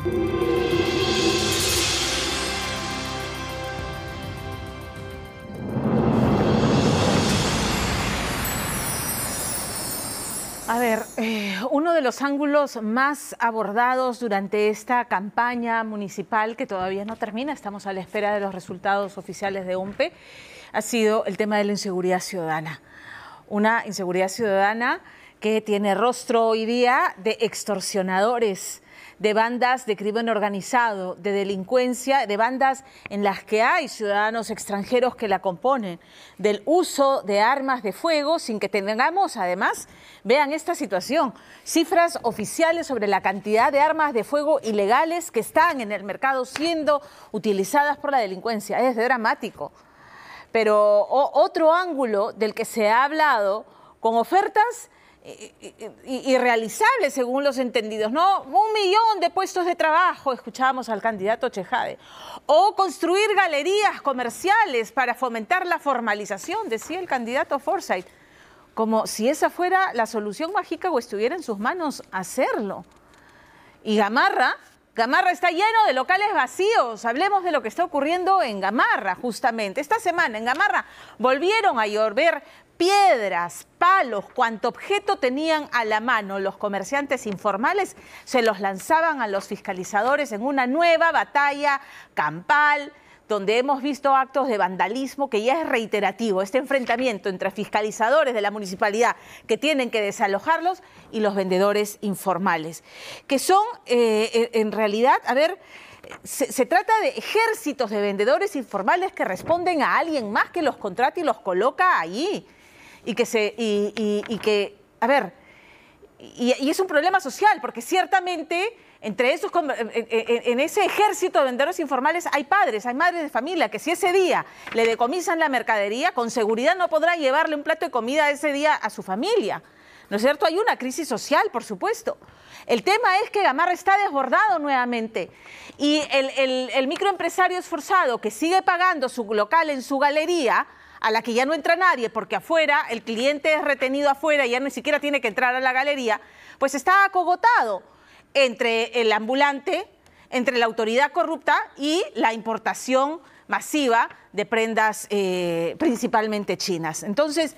A ver, uno de los ángulos más abordados durante esta campaña municipal, que todavía no termina, estamos a la espera de los resultados oficiales de OMPE, ha sido el tema de la inseguridad ciudadana. Una inseguridad ciudadana que tiene rostro hoy día de extorsionadores, de bandas de crimen organizado, de delincuencia, de bandas en las que hay ciudadanos extranjeros que la componen, del uso de armas de fuego, sin que tengamos, además, vean esta situación, cifras oficiales sobre la cantidad de armas de fuego ilegales que están en el mercado siendo utilizadas por la delincuencia. Es dramático. Pero otro ángulo del que se ha hablado, con ofertas irrealizables según los entendidos, ¿no? 1 millón de puestos de trabajo, escuchábamos al candidato Chejade, o construir galerías comerciales para fomentar la formalización, decía el candidato Forsyth, como si esa fuera la solución mágica o estuviera en sus manos hacerlo. Y Gamarra está lleno de locales vacíos. Hablemos de lo que está ocurriendo en Gamarra, justamente. Esta semana en Gamarra volvieron a llover piedras, palos, cuanto objeto tenían a la mano los comerciantes informales, se los lanzaban a los fiscalizadores en una nueva batalla campal, donde hemos visto actos de vandalismo que ya es reiterativo, este enfrentamiento entre fiscalizadores de la municipalidad que tienen que desalojarlos y los vendedores informales, que son en realidad, a ver, se trata de ejércitos de vendedores informales que responden a alguien más que los contrata y los coloca allí. Y es un problema social, porque ciertamente entre esos, en ese ejército de vendedores informales hay padres, hay madres de familia que si ese día le decomisan la mercadería, con seguridad no podrá llevarle un plato de comida ese día a su familia. ¿No es cierto? Hay una crisis social, por supuesto. El tema es que Gamarra está desbordado nuevamente y el microempresario esforzado que sigue pagando su local en su galería, a la que ya no entra nadie porque afuera, el cliente es retenido afuera y ya ni siquiera tiene que entrar a la galería, pues está acogotado entre el ambulante, entre la autoridad corrupta y la importación masiva de prendas principalmente chinas. Entonces,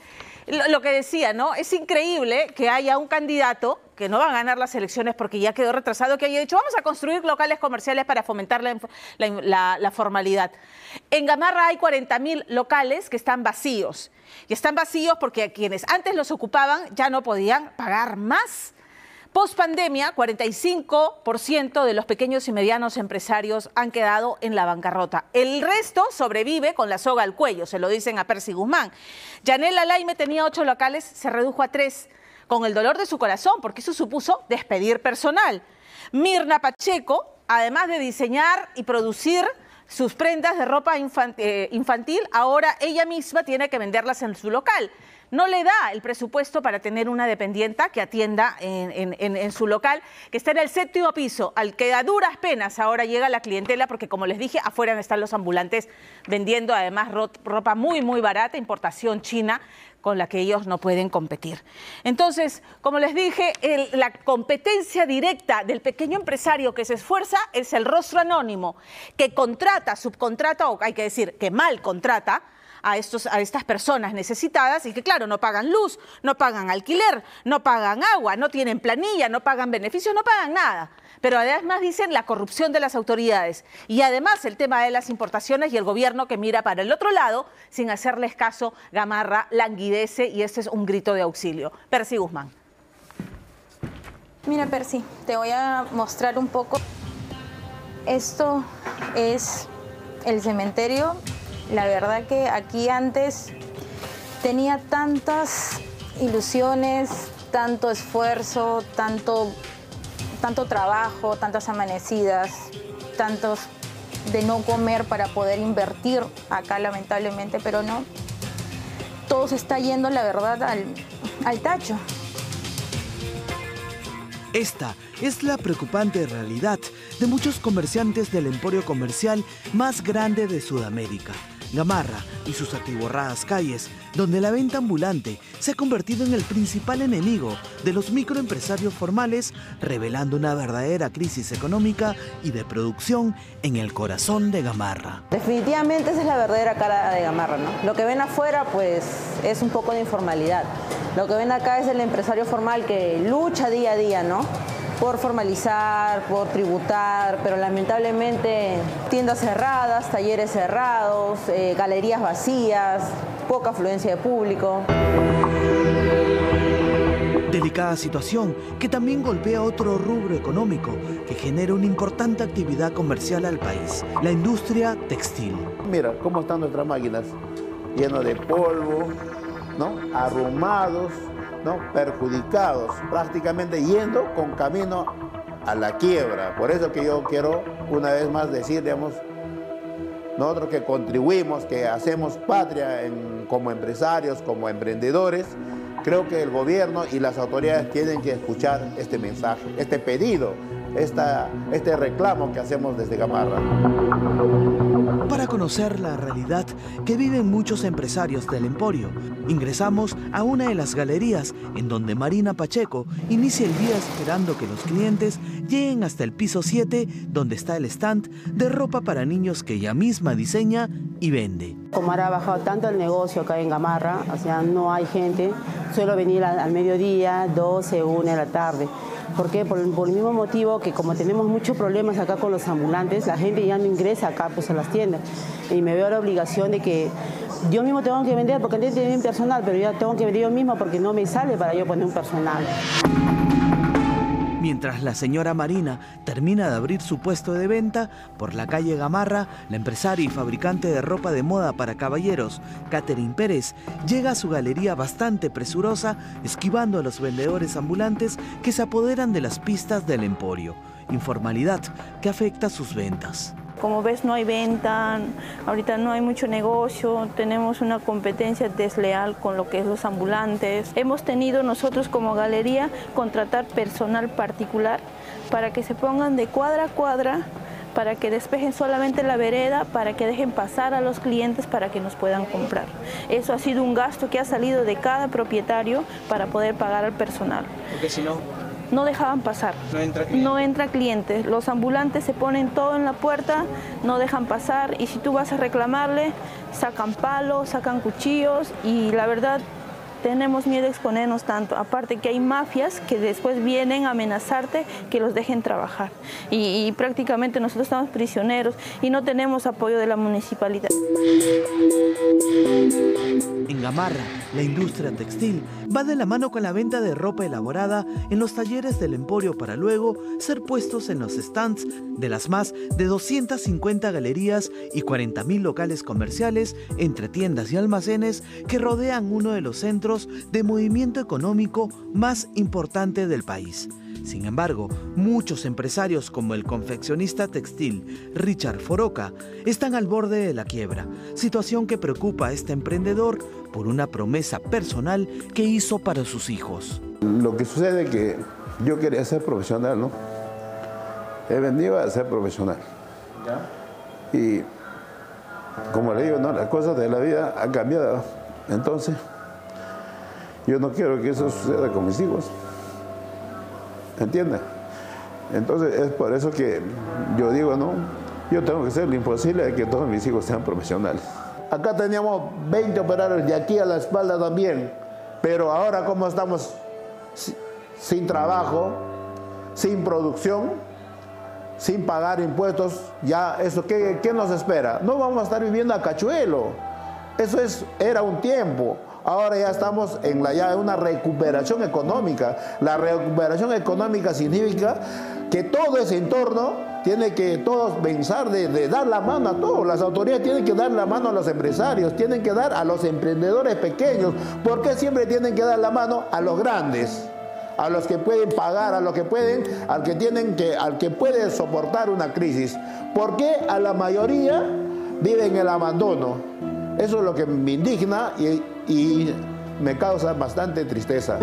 Lo que decía, ¿no? Es increíble que haya un candidato que no va a ganar las elecciones porque ya quedó retrasado, que haya dicho, vamos a construir locales comerciales para fomentar la formalidad. En Gamarra hay 40.000 locales que están vacíos. Y están vacíos porque quienes antes los ocupaban ya no podían pagar más. Post pandemia, 45% de los pequeños y medianos empresarios han quedado en la bancarrota. El resto sobrevive con la soga al cuello, se lo dicen a Percy Guzmán. Yanela Laime tenía 8 locales, se redujo a 3, con el dolor de su corazón, porque eso supuso despedir personal. Mirna Pacheco, además de diseñar y producir sus prendas de ropa infantil, ahora ella misma tiene que venderlas en su local. No le da el presupuesto para tener una dependienta que atienda en su local, que está en el 7º piso, al que a duras penas ahora llega la clientela, porque como les dije, afuera están los ambulantes vendiendo además ropa muy, muy barata, importación china, con la que ellos no pueden competir. Entonces, como les dije, la competencia directa del pequeño empresario que se esfuerza es el rostro anónimo, que contrata, subcontrata, o hay que decir que mal contrata, a estas personas necesitadas y que, claro, no pagan luz, no pagan alquiler, no pagan agua, no tienen planilla, no pagan beneficios, no pagan nada. Pero además dicen la corrupción de las autoridades y además el tema de las importaciones y el gobierno que mira para el otro lado sin hacerles caso. Gamarra languidece y este es un grito de auxilio. Percy Guzmán. Mira, Percy, te voy a mostrar un poco. Esto es el cementerio. La verdad que aquí antes tenía tantas ilusiones, tanto esfuerzo, tanto trabajo, tantas amanecidas, tantos de no comer para poder invertir acá lamentablemente, pero no. Todo se está yendo, la verdad, al tacho. Esta es la preocupante realidad de muchos comerciantes del emporio comercial más grande de Sudamérica, Gamarra y sus atiborradas calles, donde la venta ambulante se ha convertido en el principal enemigo de los microempresarios formales, revelando una verdadera crisis económica y de producción en el corazón de Gamarra. Definitivamente esa es la verdadera cara de Gamarra, ¿no? Lo que ven afuera, pues, es un poco de informalidad. Lo que ven acá es el empresario formal que lucha día a día, ¿no? Por formalizar, por tributar, pero lamentablemente tiendas cerradas, talleres cerrados, galerías vacías, poca afluencia de público. Delicada situación que también golpea otro rubro económico que genera una importante actividad comercial al país, la industria textil. Mira cómo están nuestras máquinas, llenas de polvo, ¿no? Arrumados, ¿no? Perjudicados, prácticamente yendo con camino a la quiebra. Por eso que yo quiero una vez más decir, digamos, nosotros que contribuimos, que hacemos patria como empresarios, como emprendedores, creo que el gobierno y las autoridades tienen que escuchar este mensaje, este pedido, este reclamo que hacemos desde Gamarra. Para conocer la realidad que viven muchos empresarios del emporio, ingresamos a una de las galerías en donde Marina Pacheco inicia el día esperando que los clientes lleguen hasta el piso 7, donde está el stand de ropa para niños que ella misma diseña y vende. Como ahora ha bajado tanto el negocio acá en Gamarra, o sea, no hay gente, suelo venir al mediodía, 12, 1 de la tarde. ¿Por qué? Por el mismo motivo que como tenemos muchos problemas acá con los ambulantes, la gente ya no ingresa acá pues, a las tiendas. Y me veo la obligación de que yo mismo tengo que vender, porque antes tenía un personal, pero ya tengo que vender yo mismo porque no me sale para yo poner un personal. Mientras la señora Marina termina de abrir su puesto de venta, por la calle Gamarra, la empresaria y fabricante de ropa de moda para caballeros, Catherine Pérez, llega a su galería bastante presurosa, esquivando a los vendedores ambulantes que se apoderan de las pistas del emporio. Informalidad que afecta sus ventas. Como ves, no hay venta, ahorita no hay mucho negocio, tenemos una competencia desleal con lo que es los ambulantes. Hemos tenido nosotros como galería contratar personal particular para que se pongan de cuadra a cuadra, para que despejen solamente la vereda, para que dejen pasar a los clientes para que nos puedan comprar. Eso ha sido un gasto que ha salido de cada propietario para poder pagar al personal. Porque si no... No dejaban pasar, no entra cliente. Los ambulantes se ponen todo en la puerta, no dejan pasar y si tú vas a reclamarle, sacan palos, sacan cuchillos y la verdad tenemos miedo a exponernos tanto. Aparte que hay mafias que después vienen a amenazarte que los dejen trabajar. Y prácticamente nosotros estamos prisioneros y no tenemos apoyo de la municipalidad. En Gamarra, la industria textil va de la mano con la venta de ropa elaborada en los talleres del emporio para luego ser puestos en los stands de las más de 250 galerías y 40.000 locales comerciales entre tiendas y almacenes que rodean uno de los centros de movimiento económico más importante del país. Sin embargo, muchos empresarios como el confeccionista textil Richard Foroca están al borde de la quiebra, situación que preocupa a este emprendedor por una promesa personal que hizo para sus hijos. Lo que sucede es que yo quería ser profesional, ¿no? He venido a ser profesional. ¿Ya? Y como le digo, ¿no? Las cosas de la vida han cambiado. Entonces, yo no quiero que eso suceda con mis hijos. ¿Entiendes? Entonces es por eso que yo digo, no, yo tengo que hacer lo imposible de que todos mis hijos sean profesionales. Acá teníamos 20 operarios de aquí a la espalda también, pero ahora como estamos sin trabajo, sin producción, sin pagar impuestos, ya eso, ¿qué nos espera? No vamos a estar viviendo a cachuelo. Eso era un tiempo. Ahora ya estamos en una recuperación económica. La recuperación económica significa que todo ese entorno tiene que todos pensar de dar la mano a todos. Las autoridades tienen que dar la mano a los empresarios, tienen que dar a los emprendedores pequeños. ¿Por qué siempre tienen que dar la mano a los grandes? A los que pueden pagar, a los que pueden, al que puede soportar una crisis. ¿Por qué a la mayoría vive en el abandono? Eso es lo que me indigna y me causa bastante tristeza.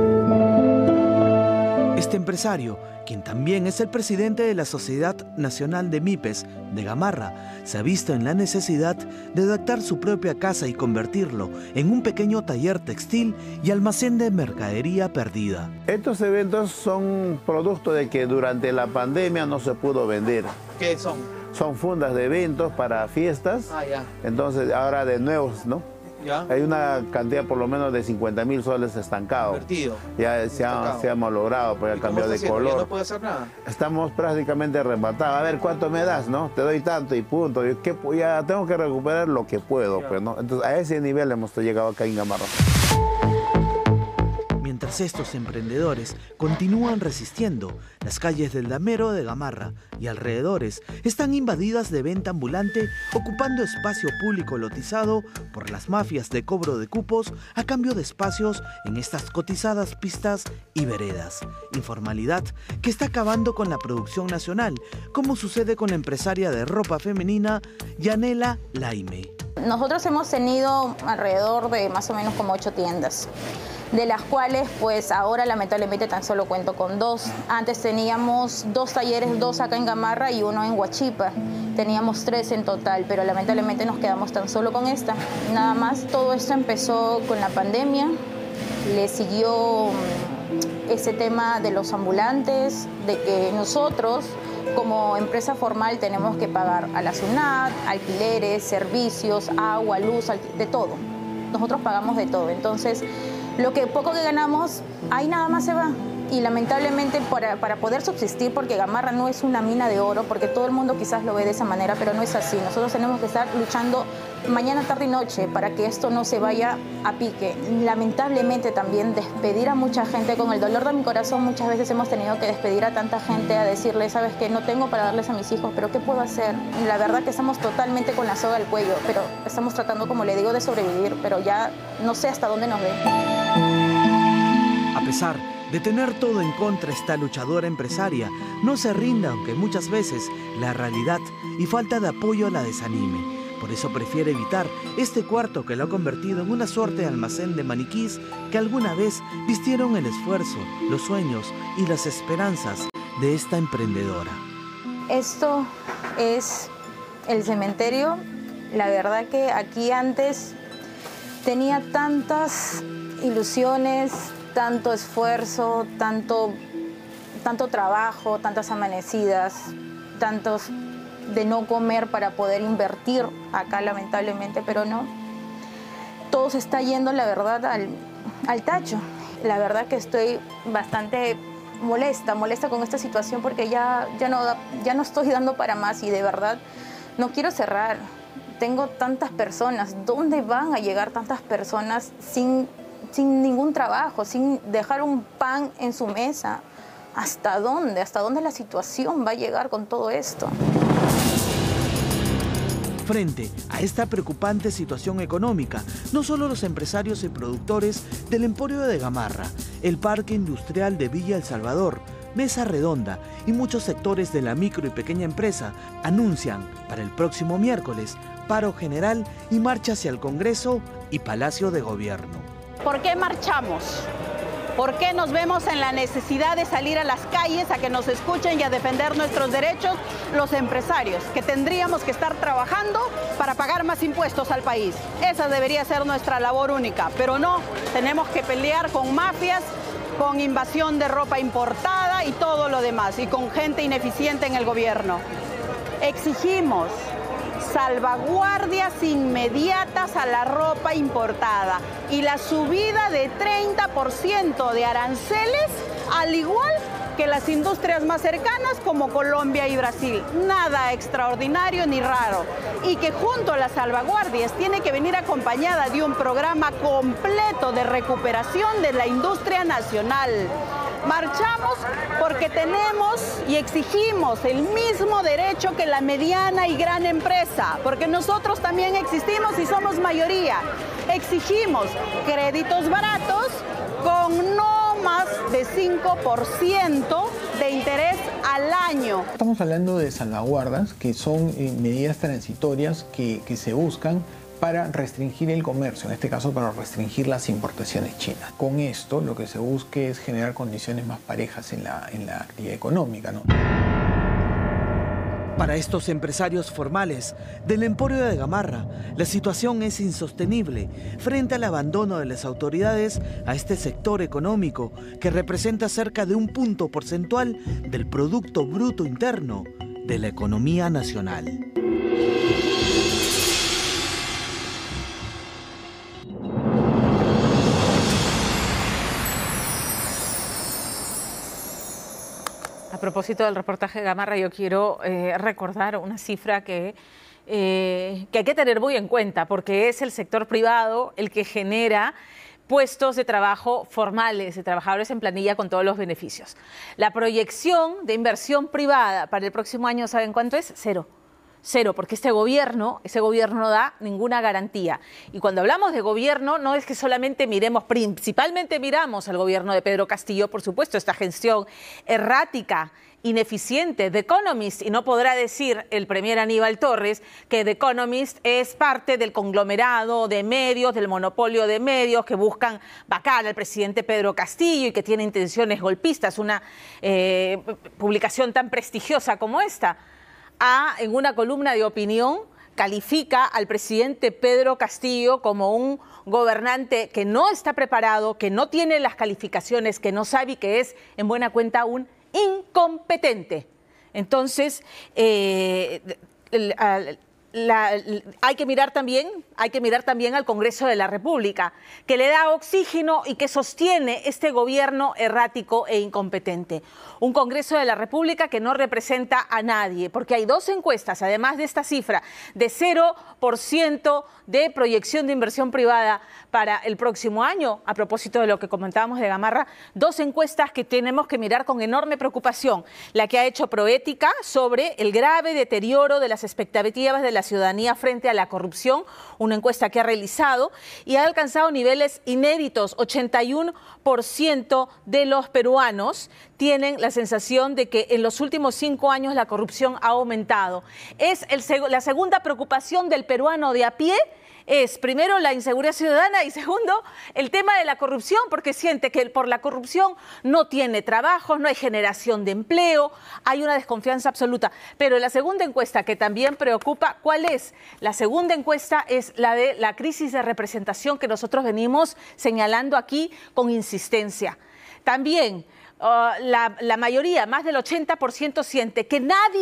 Este empresario, quien también es el presidente de la Sociedad Nacional de MIPES de Gamarra, se ha visto en la necesidad de adaptar su propia casa y convertirlo en un pequeño taller textil y almacén de mercadería perdida. Estos eventos son producto de que durante la pandemia no se pudo vender. ¿Qué son? Son fundas de eventos para fiestas. Ya. Entonces ahora de nuevo, ¿no? ¿Ya? Hay una cantidad por lo menos de 50.000 soles estancados. Invertido. Ya se ha malogrado, pues ya cambió de color. ¿Ya no puede hacer nada? Estamos prácticamente arrebatados. A ver, ¿cuánto me das, no? Te doy tanto y punto. Ya tengo que recuperar lo que puedo, pues, ¿no? Entonces a ese nivel hemos llegado acá en Gamarra. Mientras estos emprendedores continúan resistiendo, las calles del Damero de Gamarra y alrededores están invadidas de venta ambulante, ocupando espacio público lotizado por las mafias de cobro de cupos a cambio de espacios en estas cotizadas pistas y veredas. Informalidad que está acabando con la producción nacional, como sucede con la empresaria de ropa femenina Yanela Laime. Nosotros hemos tenido alrededor de más o menos como 8 tiendas, de las cuales pues ahora lamentablemente tan solo cuento con 2. Antes teníamos 2 talleres, 2 acá en Gamarra y 1 en Huachipa. Teníamos 3 en total, pero lamentablemente nos quedamos tan solo con esta. Nada más, todo esto empezó con la pandemia, le siguió ese tema de los ambulantes, de que nosotros como empresa formal tenemos que pagar a la SUNAT, alquileres, servicios, agua, luz, de todo. Nosotros pagamos de todo, entonces lo que poco que ganamos, ahí nada más se va. Y lamentablemente para poder subsistir, porque Gamarra no es una mina de oro, porque todo el mundo quizás lo ve de esa manera, pero no es así. Nosotros tenemos que estar luchando mañana, tarde y noche para que esto no se vaya a pique. Lamentablemente también despedir a mucha gente, con el dolor de mi corazón muchas veces hemos tenido que despedir a tanta gente, a decirle, sabes que no tengo para darles a mis hijos, pero ¿qué puedo hacer? La verdad que estamos totalmente con la soga al cuello, pero estamos tratando, como le digo, de sobrevivir, pero ya no sé hasta dónde nos dé. A pesar de tener todo en contra, esta luchadora empresaria no se rinda, aunque muchas veces la realidad y falta de apoyo la desanime. Por eso prefiere evitar este cuarto que lo ha convertido en una suerte de almacén de maniquís que alguna vez vistieron el esfuerzo, los sueños y las esperanzas de esta emprendedora. Esto es el cementerio. La verdad que aquí antes tenía tantas ilusiones, tanto esfuerzo, tanto trabajo, tantas amanecidas, tantos de no comer para poder invertir acá lamentablemente, pero no. Todo se está yendo, la verdad, al tacho. La verdad que estoy bastante molesta con esta situación porque ya no estoy dando para más y de verdad no quiero cerrar. Tengo tantas personas, ¿dónde van a llegar tantas personas sin ningún trabajo, sin dejar un pan en su mesa? ¿Hasta dónde? ¿Hasta dónde la situación va a llegar con todo esto? Frente a esta preocupante situación económica, no solo los empresarios y productores del Emporio de Gamarra, el Parque Industrial de Villa El Salvador, Mesa Redonda y muchos sectores de la micro y pequeña empresa anuncian para el próximo miércoles paro general y marcha hacia el Congreso y Palacio de Gobierno. ¿Por qué marchamos? ¿Por qué nos vemos en la necesidad de salir a las calles a que nos escuchen y a defender nuestros derechos los empresarios, que tendríamos que estar trabajando para pagar más impuestos al país? Esa debería ser nuestra labor única, pero no, tenemos que pelear con mafias, con invasión de ropa importada y todo lo demás, y con gente ineficiente en el gobierno. Exigimos salvaguardias inmediatas a la ropa importada y la subida de 30% de aranceles, al igual que las industrias más cercanas como Colombia y Brasil. Nada extraordinario ni raro. Y que junto a las salvaguardias tiene que venir acompañada de un programa completo de recuperación de la industria nacional. Marchamos porque tenemos y exigimos el mismo derecho que la mediana y gran empresa, porque nosotros también existimos y somos mayoría. Exigimos créditos baratos con no más de 5% de interés al año. Estamos hablando de salvaguardas, que son medidas transitorias que se buscan para restringir el comercio, en este caso para restringir las importaciones chinas. Con esto lo que se busca es generar condiciones más parejas en la actividad económica, ¿no? Para estos empresarios formales del Emporio de Gamarra, la situación es insostenible frente al abandono de las autoridades a este sector económico que representa cerca de un punto porcentual del Producto Bruto Interno de la economía nacional. A propósito del reportaje de Gamarra, yo quiero recordar una cifra que hay que tener muy en cuenta, porque es el sector privado el que genera puestos de trabajo formales, de trabajadores en planilla con todos los beneficios. La proyección de inversión privada para el próximo año, ¿saben cuánto es? Cero. Cero, porque ese gobierno no da ninguna garantía. Y cuando hablamos de gobierno, no es que solamente principalmente miramos al gobierno de Pedro Castillo, por supuesto, esta gestión errática, ineficiente. The Economist, y no podrá decir el premier Aníbal Torres que The Economist es parte del conglomerado de medios, del monopolio de medios que buscan vacar al presidente Pedro Castillo y que tiene intenciones golpistas, una publicación tan prestigiosa como esta. En una columna de opinión, califica al presidente Pedro Castillo como un gobernante que no está preparado, que no tiene las calificaciones, que no sabe y que es, en buena cuenta, un incompetente. Entonces, hay que mirar también al Congreso de la República, que le da oxígeno y que sostiene este gobierno errático e incompetente. Un Congreso de la República que no representa a nadie, porque hay dos encuestas, además de esta cifra de 0% de proyección de inversión privada para el próximo año, a propósito de lo que comentábamos de Gamarra, dos encuestas que tenemos que mirar con enorme preocupación. La que ha hecho Proética sobre el grave deterioro de las expectativas de la ciudadanía frente a la corrupción, una encuesta que ha realizado y ha alcanzado niveles inéditos. 81% de los peruanos tienen la sensación de que en los últimos 5 años la corrupción ha aumentado. Es la segunda preocupación del peruano de a pie. Es primero la inseguridad ciudadana y segundo el tema de la corrupción, porque siente que por la corrupción no tiene trabajo, no hay generación de empleo, hay una desconfianza absoluta. Pero la segunda encuesta que también preocupa, ¿cuál es? La segunda encuesta es la de la crisis de representación que nosotros venimos señalando aquí con insistencia. También la mayoría, más del 80%, siente que nadie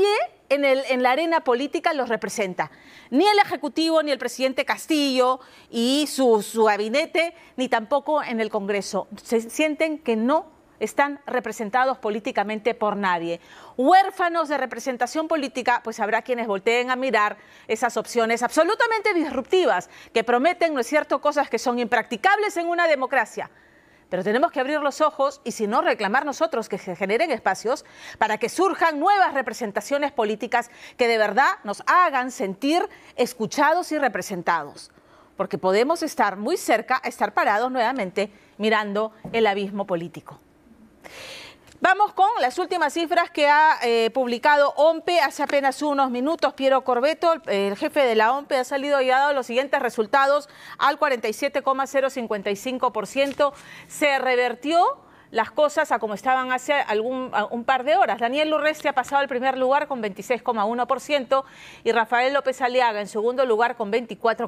en la arena política los representa. Ni el Ejecutivo, ni el presidente Castillo y su gabinete, ni tampoco en el Congreso. Se sienten que no están representados políticamente por nadie. Huérfanos de representación política, pues habrá quienes volteen a mirar esas opciones absolutamente disruptivas que prometen, ¿no es cierto?, cosas que son impracticables en una democracia. Pero tenemos que abrir los ojos y, si no, reclamar nosotros que se generen espacios para que surjan nuevas representaciones políticas que de verdad nos hagan sentir escuchados y representados. Porque podemos estar muy cerca a estar parados nuevamente mirando el abismo político. Vamos con las últimas cifras que ha publicado OMPE hace apenas unos minutos. Piero Corbeto, el jefe de la OMPE, ha salido y ha dado los siguientes resultados. Al 47,055% se revertió las cosas a como estaban hace un par de horas. Daniel Urresti ha pasado al primer lugar con 26,1% y Rafael López Aliaga en segundo lugar con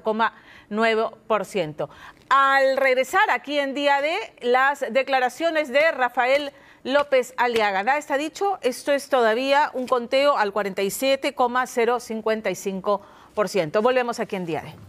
24,9%. Al regresar aquí en Día D, las declaraciones de Rafael López Aliaga. Nada está dicho, esto es todavía un conteo al 47,055%. Volvemos aquí en Día D.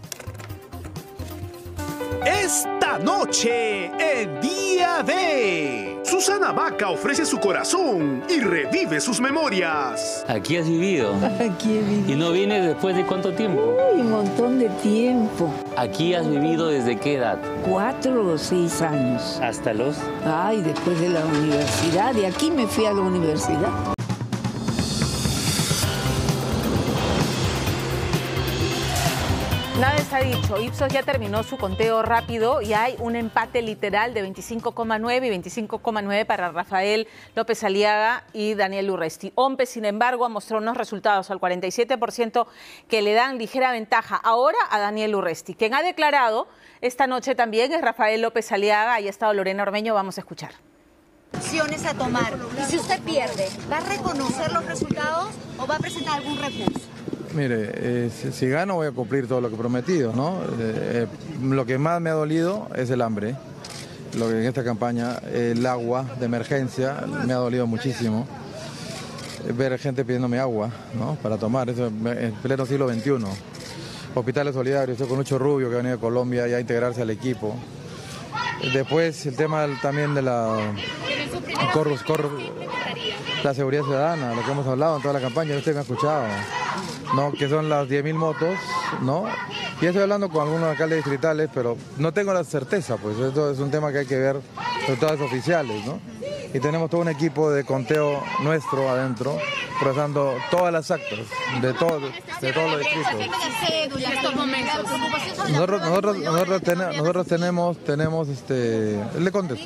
Esta noche en Día D, Susana Baca ofrece su corazón y revive sus memorias. Aquí has vivido. Aquí he vivido. ¿Y no vienes después de cuánto tiempo? Uy, un montón de tiempo. ¿Aquí has vivido desde qué edad? 4 o 6 años. ¿Hasta los? Ay, después de la universidad. De aquí me fui a la universidad. Nada está dicho. Ipsos ya terminó su conteo rápido y hay un empate literal de 25,9 y 25,9 para Rafael López Aliaga y Daniel Urresti. OMPE, sin embargo, ha mostrado unos resultados al 47% que le dan ligera ventaja ahora a Daniel Urresti. Quien ha declarado esta noche también es Rafael López Aliaga. Ahí ha estado Lorena Ormeño. Vamos a escuchar. Acciones a tomar. Y si usted pierde, ¿va a reconocer los resultados o va a presentar algún recurso? Mire, si gano voy a cumplir todo lo que he prometido, ¿no? Lo que más me ha dolido es el hambre. Lo que en esta campaña, el agua de emergencia, me ha dolido muchísimo. Ver gente pidiéndome agua, ¿no?, para tomar, eso en pleno siglo XXI. Hospitales solidarios, estoy con Lucho Rubio, que ha venido de Colombia ya a integrarse al equipo. Después el tema también de la seguridad ciudadana, lo que hemos hablado en toda la campaña, usted me ha escuchado, ¿no?, que son las 10.000 motos, ¿no? Y estoy hablando con algunos alcaldes distritales, pero no tengo la certeza, pues esto es un tema que hay que ver con todos los oficiales, ¿no? Y tenemos todo un equipo de conteo nuestro adentro, procesando todas las actas de todos los distritos. Nosotros tenemos le contesto.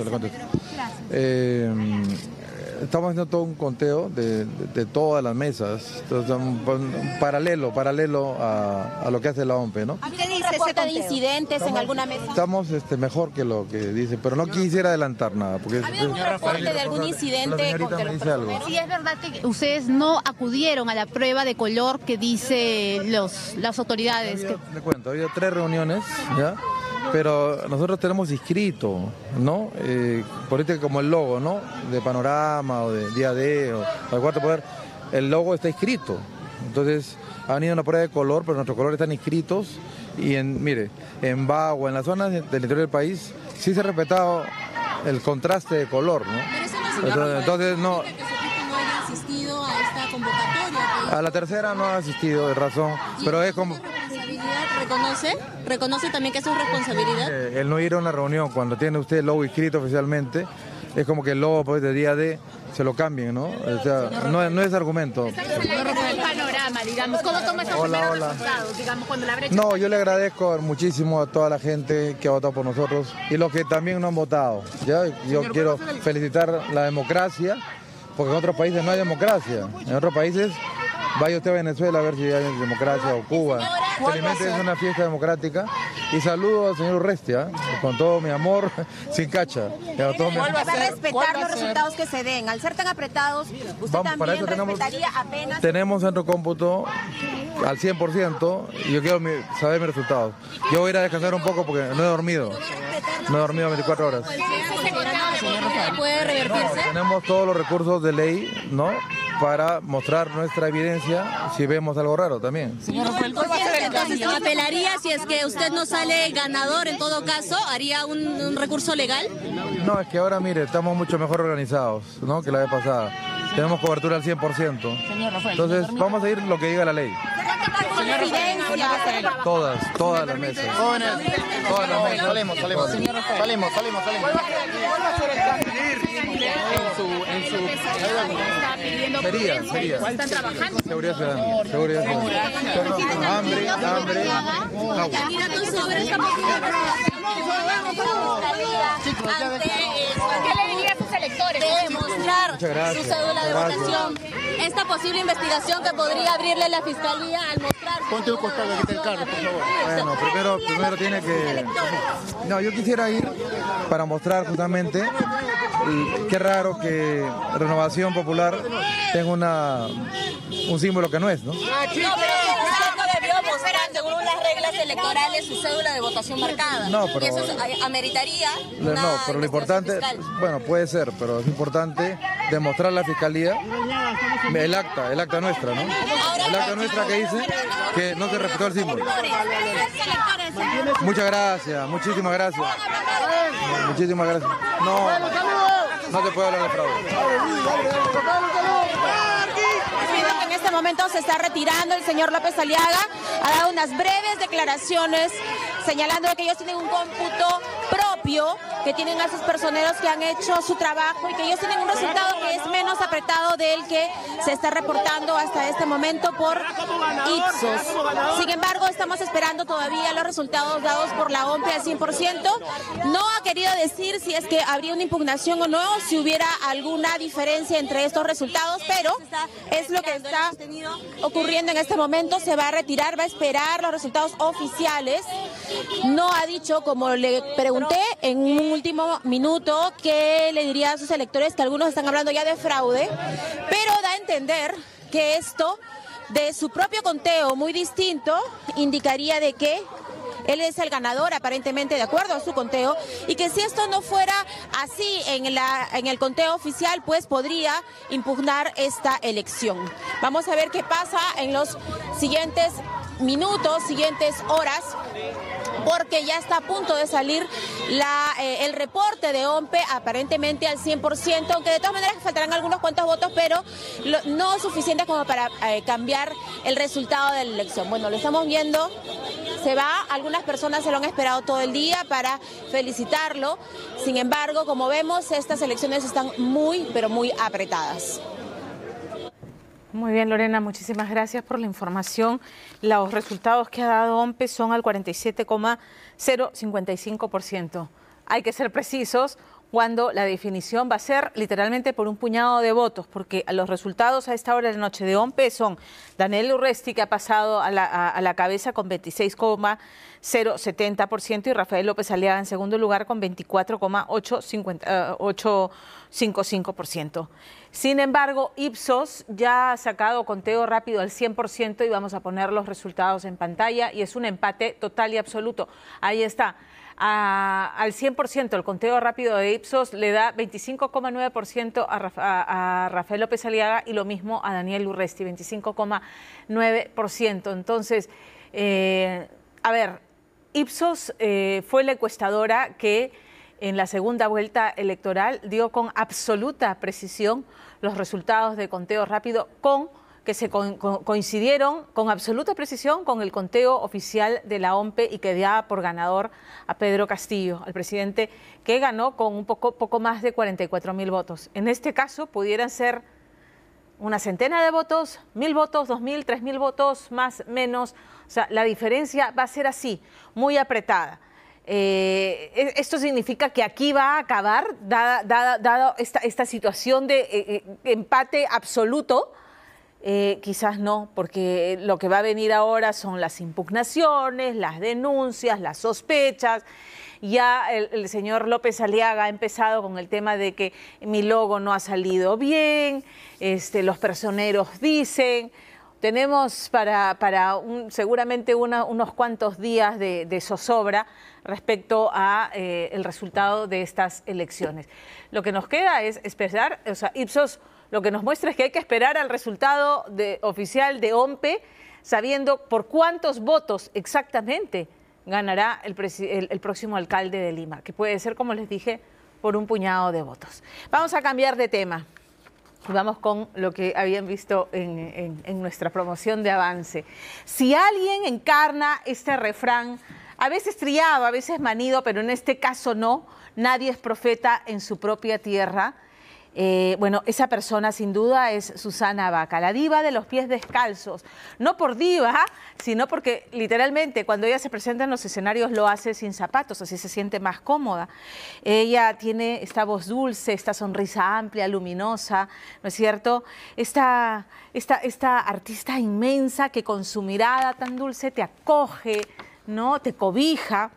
Estamos haciendo todo un conteo de todas las mesas, entonces, un paralelo a lo que hace la OMPE, ¿no? ¿Usted dice reporte de incidentes en alguna mesa? Estamos mejor que lo que dice, pero no quisiera adelantar nada. Porque ¿Había algún reporte de algún incidente con los personeros? Sí, es verdad que ustedes no acudieron a la prueba de color que dice las autoridades. Le cuento, había 3 reuniones, ¿ya? Pero nosotros tenemos inscrito, ¿no? Política como el logo, ¿no? De Panorama o de Día D o del Cuarto Poder, el logo está inscrito. Entonces, ha venido una prueba de color, pero nuestros colores están inscritos. Y mire, en Bagua, en las zonas del interior del país, sí se ha respetado el contraste de color, ¿no? Entonces, no. ¿Ha asistido a esta convocatoria? A la tercera no ha asistido, de razón, pero es como... ¿Reconoce también que eso es responsabilidad? El no ir a una reunión cuando tiene usted el logo inscrito oficialmente, es como que el logo pues, de Día D se lo cambien, ¿no? O sea, no es argumento. El panorama, digamos. ¿Cómo toma estos primeros resultados, digamos, cuando la brecha? No, yo le agradezco muchísimo a toda la gente que ha votado por nosotros y los que también no han votado. ¿Ya? Yo quiero felicitar la democracia, porque en otros países no hay democracia. En otros países, vaya usted a Venezuela a ver si hay democracia o Cuba. Felizmente es una fiesta democrática y saludo al señor Urresti, con todo mi amor, sin cacha. ¿Va a respetar los resultados que se den? Al ser tan apretados, ¿usted también respetaría apenas? Tenemos centro cómputo al 100% y yo quiero saber mis resultados. Yo voy a ir a descansar un poco porque no he dormido. No he dormido 24 horas. ¿Puede revertirse? Tenemos todos los recursos de ley, ¿no? para mostrar nuestra evidencia si vemos algo raro también. Señor Rafael, ¿cuál va a ser el cambio? ¿Apelaría si es que usted no sale ganador en todo caso? ¿Haría un recurso legal? No, es que ahora, mire, estamos mucho mejor organizados, ¿no?, que la vez pasada. Tenemos cobertura al 100%. Señor Rafael, entonces, vamos a seguir lo que diga la ley. Señor Rafael. Todas las mesas. Jóvenes, todas las mesas. salimos. Salimos. ¿Cuál va a ser el cambio Sería. ¿Están trabajando? Seguridad ciudadana. Hambre, agua. ¿Qué le diría a sus electores? De demostrar su cédula de votación. Esta posible investigación que podría abrirle la Fiscalía al mostrar... Ponte un costado, quita el carro, por favor. Bueno, primero tiene que... No, yo quisiera ir para mostrar justamente qué raro que Renovación Popular tenga un símbolo que no es, ¿no? No, pero usted no debió mostrar, según las reglas electorales, su cédula de votación marcada. No, pero... Y eso ameritaría una No, pero lo importante... fiscal. Bueno, puede ser, pero es importante demostrar a la Fiscalía el acta nuestra, ¿no? El acta nuestra que dice que no se respetó el símbolo. Muchas gracias, muchísimas gracias. Muchísimas gracias. No se puede hablar de fraude. En este momento se está retirando el señor López Aliaga, ha dado unas breves declaraciones señalando que ellos tienen un cómputo propio, que tienen a sus personeros que han hecho su trabajo y que ellos tienen un resultado que es menos apretado del que se está reportando hasta este momento por Ipsos. Sin embargo, estamos esperando todavía los resultados dados por la OMPE al 100%. No ha querido decir si es que habría una impugnación o no, si hubiera alguna diferencia entre estos resultados, pero es lo que está ocurriendo en este momento. Se va a retirar, va a esperar los resultados oficiales. No ha dicho, como le pregunté en un último minuto, qué le diría a sus electores, que algunos están hablando ya de fraude, pero da a entender que esto, de su propio conteo muy distinto, indicaría de que él es el ganador, aparentemente, de acuerdo a su conteo, y que si esto no fuera así en el conteo oficial, pues podría impugnar esta elección. Vamos a ver qué pasa en los siguientes minutos, siguientes horas, porque ya está a punto de salir el reporte de OMPE, aparentemente al 100%, aunque de todas maneras faltarán algunos cuantos votos, pero no suficientes como para cambiar el resultado de la elección. Bueno, lo estamos viendo, se va, algunas personas se lo han esperado todo el día para felicitarlo, sin embargo, como vemos, estas elecciones están muy, pero muy apretadas. Muy bien, Lorena, muchísimas gracias por la información. Los resultados que ha dado OMPE son al 47,055%. Hay que ser precisos cuando la definición va a ser literalmente por un puñado de votos, porque los resultados a esta hora de la noche de OMPE son Daniel Urresti, que ha pasado a la cabeza con 26,070%, y Rafael López Aliaga en segundo lugar con 24,855%. Sin embargo, Ipsos ya ha sacado conteo rápido al 100% y vamos a poner los resultados en pantalla, y es un empate total y absoluto. Ahí está. Al 100% el conteo rápido de Ipsos le da 25,9% a Rafael López Aliaga y lo mismo a Daniel Urresti, 25,9%. Entonces, a ver, Ipsos fue la encuestadora que en la segunda vuelta electoral dio con absoluta precisión los resultados de conteo rápido que se coincidieron con absoluta precisión con el conteo oficial de la OMPE y que daba por ganador a Pedro Castillo, al presidente, que ganó con un poco más de 44.000 votos. En este caso pudieran ser una centena de votos, 1.000 votos, 2.000, 3.000 votos, más, menos. O sea, la diferencia va a ser así, muy apretada. Esto significa que aquí va a acabar, dada esta situación de empate absoluto. Quizás no, porque lo que va a venir ahora son las impugnaciones, las denuncias, las sospechas. Ya el señor López Aliaga ha empezado con el tema de que mi logo no ha salido bien, los personeros dicen. Tenemos seguramente unos cuantos días de zozobra respecto a el resultado de estas elecciones. Lo que nos queda es esperar, o sea, Ipsos lo que nos muestra es que hay que esperar al resultado oficial de OMPE, sabiendo por cuántos votos exactamente ganará el próximo alcalde de Lima, que puede ser, como les dije, por un puñado de votos. Vamos a cambiar de tema. Vamos con lo que habían visto en nuestra promoción de Avance. Si alguien encarna este refrán, a veces trillado, a veces manido, pero en este caso no, nadie es profeta en su propia tierra. Bueno, esa persona sin duda es Susana Baca, la diva de los pies descalzos. No por diva, sino porque literalmente cuando ella se presenta en los escenarios lo hace sin zapatos, así se siente más cómoda. Ella tiene esta voz dulce, esta sonrisa amplia, luminosa, ¿no es cierto? Esta artista inmensa que con su mirada tan dulce te acoge, ¿no? Te cobija.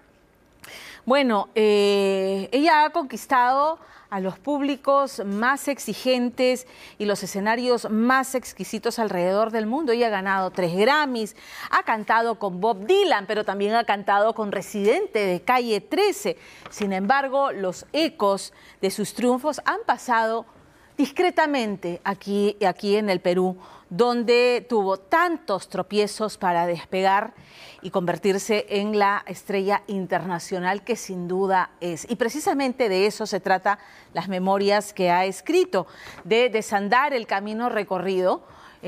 Bueno, ella ha conquistado a los públicos más exigentes y los escenarios más exquisitos alrededor del mundo. Ella ha ganado 3 Grammys, ha cantado con Bob Dylan, pero también ha cantado con Residente de Calle 13. Sin embargo, los ecos de sus triunfos han pasado discretamente aquí en el Perú, donde tuvo tantos tropiezos para despegar y convertirse en la estrella internacional que sin duda es. Y precisamente de eso se trata las memorias que ha escrito, de desandar el camino recorrido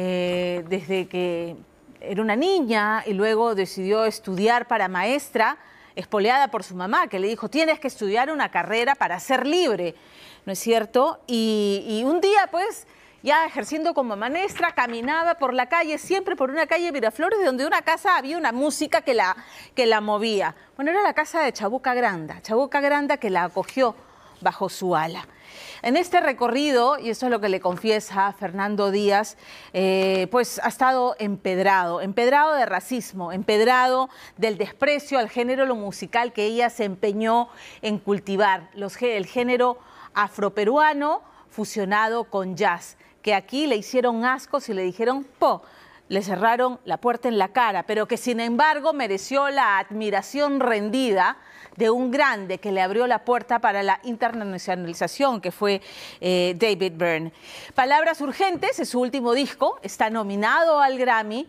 desde que era una niña y luego decidió estudiar para maestra, espoleada por su mamá, que le dijo, tienes que estudiar una carrera para ser libre, ¿no es cierto? Y un día, pues, ya ejerciendo como maestra, caminaba por la calle, siempre por una calle de Miraflores, donde una casa había una música que la movía. Bueno, era la casa de Chabuca Granda, que la acogió bajo su ala. En este recorrido, y eso es lo que le confiesa Fernando Díaz, pues ha estado empedrado de racismo, empedrado del desprecio al género musical que ella se empeñó en cultivar, el género afroperuano fusionado con jazz, que aquí le hicieron ascos y le dijeron po, le cerraron la puerta en la cara, pero que sin embargo mereció la admiración rendida de un grande que le abrió la puerta para la internacionalización, que fue David Byrne. Palabras Urgentes es su último disco, está nominado al Grammy,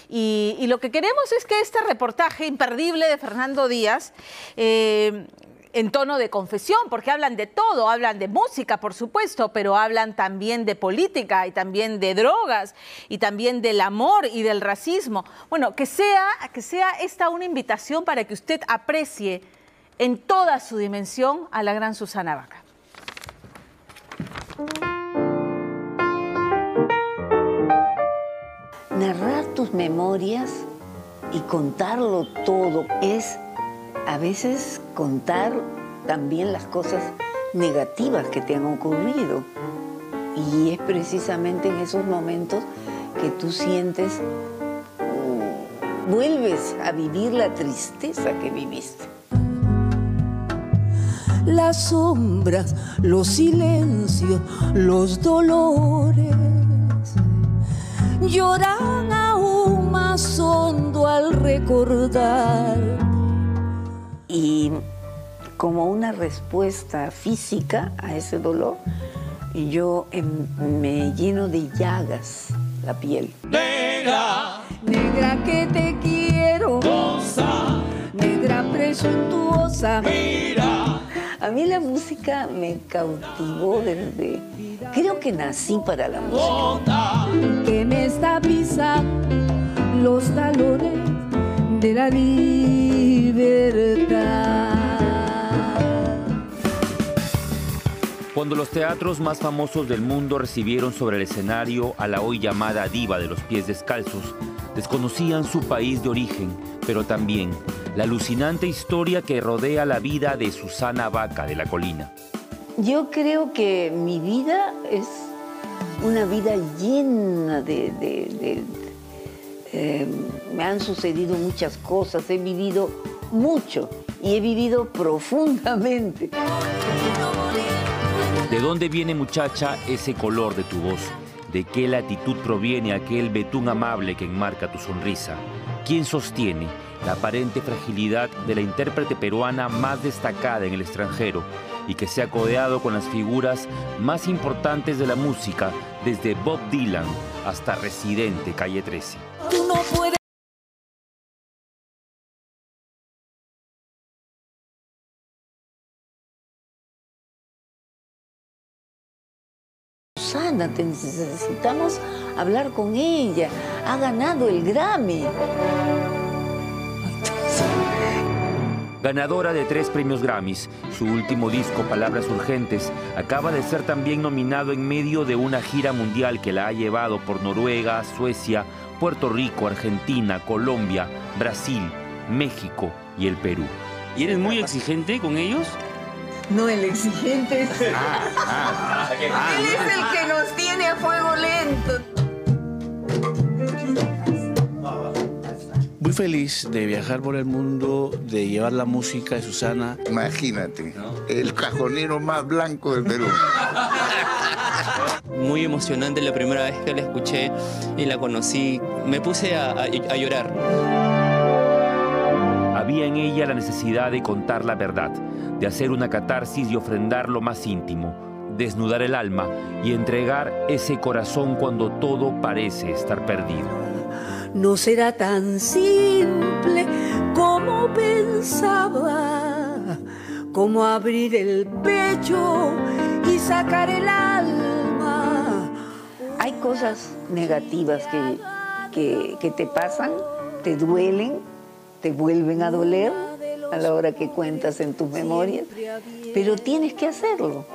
y lo que queremos es que este reportaje imperdible de Fernando Díaz, en tono de confesión, porque hablan de todo, hablan de música, por supuesto, pero hablan también de política y también de drogas y también del amor y del racismo. Bueno, que sea esta una invitación para que usted aprecie en toda su dimensión a la gran Susana Baca. Narrar tus memorias y contarlo todo es a veces contar también las cosas negativas que te han ocurrido. Y es precisamente en esos momentos que tú sientes, vuelves a vivir la tristeza que viviste. Las sombras, los silencios, los dolores lloran aún más hondo al recordar. Y como una respuesta física a ese dolor, yo me lleno de llagas la piel. Negra, negra que te quiero, goza, negra presuntuosa, mira. A mí la música me cautivó desde... Creo que nací para la música. Que me está pisando los talones de la libertad. Cuando los teatros más famosos del mundo recibieron sobre el escenario a la hoy llamada diva de los pies descalzos, desconocían su país de origen, pero también la alucinante historia que rodea la vida de Susana Baca de la Colina. Yo creo que mi vida es una vida llena me han sucedido muchas cosas, he vivido mucho y he vivido profundamente. ¿De dónde viene, muchacha, ese color de tu voz? ¿De qué latitud proviene aquel betún amable que enmarca tu sonrisa? ¿Quién sostiene la aparente fragilidad de la intérprete peruana más destacada en el extranjero y que se ha codeado con las figuras más importantes de la música, desde Bob Dylan hasta Residente, Calle 13. Tú no puedes. Susana, necesitamos hablar con ella. Ha ganado el Grammy. Ganadora de 3 premios Grammys, su último disco, Palabras Urgentes, acaba de ser también nominado en medio de una gira mundial que la ha llevado por Noruega, Suecia, Puerto Rico, Argentina, Colombia, Brasil, México y el Perú. ¿Y eres muy exigente con ellos? No, el exigente es... Él es el que nos tiene a fuego lento. Muy feliz de viajar por el mundo, de llevar la música de Susana. Imagínate, ¿no? El cajonero más blanco del Perú. Muy emocionante la primera vez que la escuché y la conocí. Me puse a llorar. Había en ella la necesidad de contar la verdad, de hacer una catarsis y ofrendar lo más íntimo, desnudar el alma y entregar ese corazón cuando todo parece estar perdido. No será tan simple como pensaba, como abrir el pecho y sacar el alma. Hay cosas negativas que te pasan, te duelen, te vuelven a doler a la hora que cuentas en tus memorias, pero tienes que hacerlo.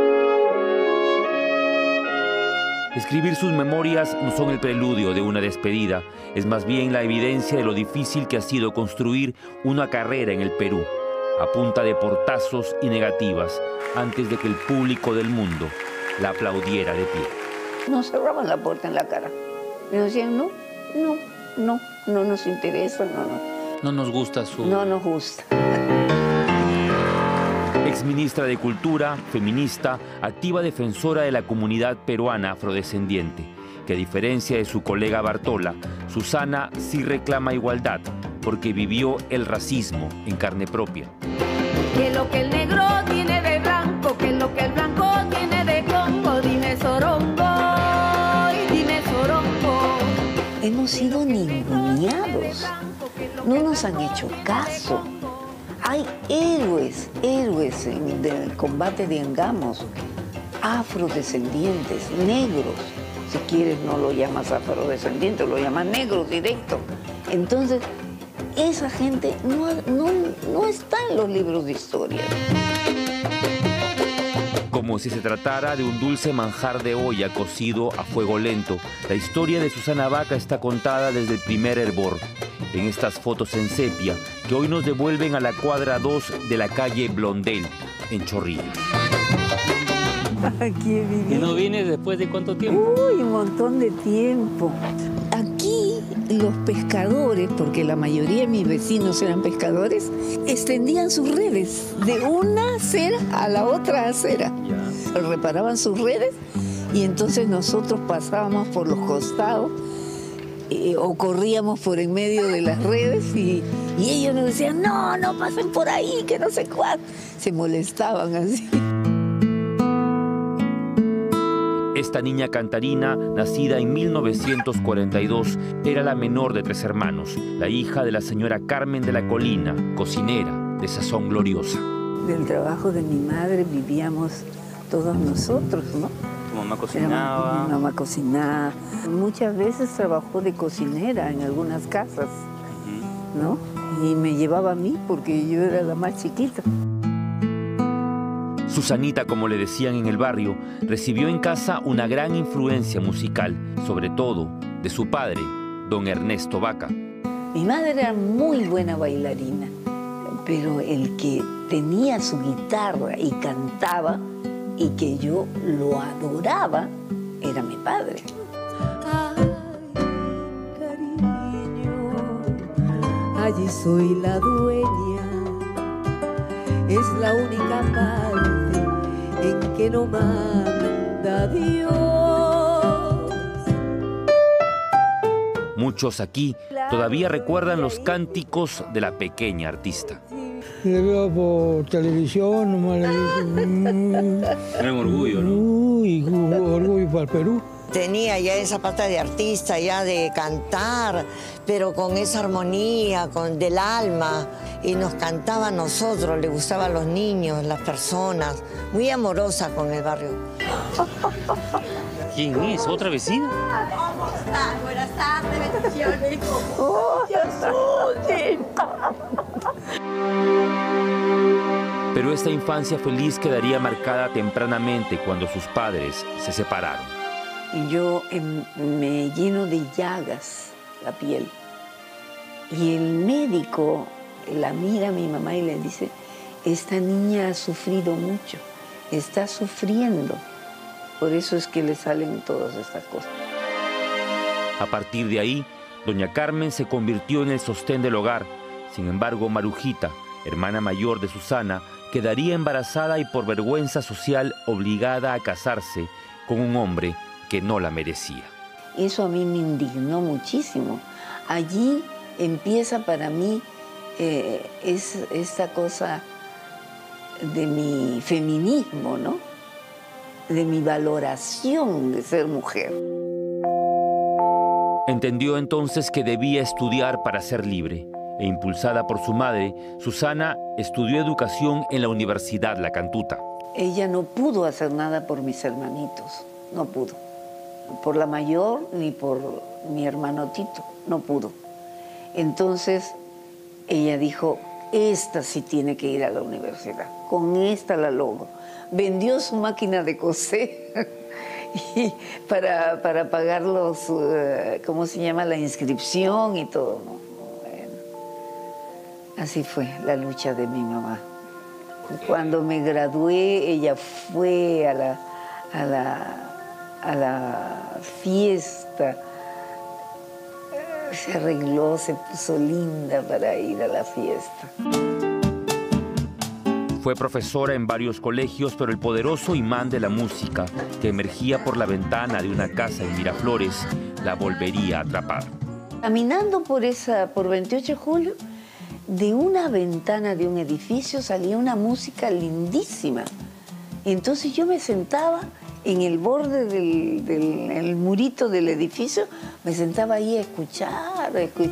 Escribir sus memorias no son el preludio de una despedida, es más bien la evidencia de lo difícil que ha sido construir una carrera en el Perú, a punta de portazos y negativas, antes de que el público del mundo la aplaudiera de pie. Nos cerraban la puerta en la cara. Y nos decían, no nos interesa, No nos gusta su... No nos gusta. Exministra de Cultura, feminista, activa defensora de la comunidad peruana afrodescendiente, que a diferencia de su colega Bartola, Susana sí reclama igualdad, porque vivió el racismo en carne propia. Que lo que el negro tiene de blanco, que lo que el blanco tiene de congo, dime sorongo, dime sorongo. Hemos sido ninguneados, no nos han hecho caso. Hay héroes en el combate de Angamos, afrodescendientes, negros. Si quieres no lo llamas afrodescendiente, lo llamas negro directo. Entonces, esa gente no está en los libros de historia. Como si se tratara de un dulce manjar de olla cocido a fuego lento, la historia de Susana Baca está contada desde el primer hervor. En estas fotos en sepia que hoy nos devuelven a la cuadra 2 de la calle Blondel, en Chorrillos. Aquí he vivido. ¿Y no vienes después de cuánto tiempo? Uy, un montón de tiempo. Aquí los pescadores, porque la mayoría de mis vecinos eran pescadores, extendían sus redes de una acera a la otra acera. Reparaban sus redes y entonces nosotros pasábamos por los costados o corríamos por en medio de las redes y ellos nos decían, no pasen por ahí, que no sé cuál. Se molestaban así. Esta niña cantarina, nacida en 1942, era la menor de 3 hermanos, la hija de la señora Carmen de la Colina, cocinera de sazón gloriosa. Del trabajo de mi madre vivíamos todos nosotros, ¿no? ¿Tu mamá cocinaba? Mi mamá cocinaba. Muchas veces trabajó de cocinera en algunas casas, ¿no? Y me llevaba a mí porque yo era la más chiquita. Susanita, como le decían en el barrio, recibió en casa una gran influencia musical, sobre todo de su padre, don Ernesto Baca. Mi madre era muy buena bailarina, pero el que tenía su guitarra y cantaba y que yo lo adoraba era mi padre. Ay, cariño, allí soy la dueña, es la única parte en que no manda Dios. Muchos aquí todavía recuerdan los cánticos de la pequeña artista. Le veo por televisión, nomás le digo. Era un orgullo, ¿no? Uy, orgullo para el Perú. Tenía ya esa pata de artista, ya de cantar, pero con esa armonía, del alma. Y nos cantaba a nosotros, le gustaba a los niños, las personas. Muy amorosa con el barrio. ¿Quién es? ¿Otra vecina? ¿Cómo está? Buenas tardes, bendiciones. Pero esta infancia feliz quedaría marcada tempranamente cuando sus padres se separaron. Yo me lleno de llagas la piel. Y el médico la mira a mi mamá y le dice, esta niña ha sufrido mucho, está sufriendo. Por eso es que le salen todas estas cosas. A partir de ahí, doña Carmen se convirtió en el sostén del hogar. Sin embargo, Marujita, hermana mayor de Susana, quedaría embarazada y por vergüenza social obligada a casarse con un hombre que no la merecía. Eso a mí me indignó muchísimo. Allí empieza para mí esta cosa de mi feminismo, ¿no? De mi valoración de ser mujer. Entendió entonces que debía estudiar para ser libre, e impulsada por su madre, Susana estudió educación en la Universidad La Cantuta. Ella no pudo hacer nada por mis hermanitos, no pudo. Por la mayor ni por mi hermano Tito, no pudo. Entonces ella dijo, esta sí tiene que ir a la universidad, con esta la logro. Vendió su máquina de coser y para pagar los, ¿cómo se llama? La inscripción y todo, ¿no? Bueno, así fue la lucha de mi mamá. Cuando me gradué, ella fue a la fiesta, se arregló, se puso linda para ir a la fiesta. Fue profesora en varios colegios, pero el poderoso imán de la música, que emergía por la ventana de una casa en Miraflores, la volvería a atrapar. Caminando por 28 de julio, de una ventana de un edificio salía una música lindísima. Y entonces yo me sentaba en el borde del murito del edificio, me sentaba ahí a escuchar.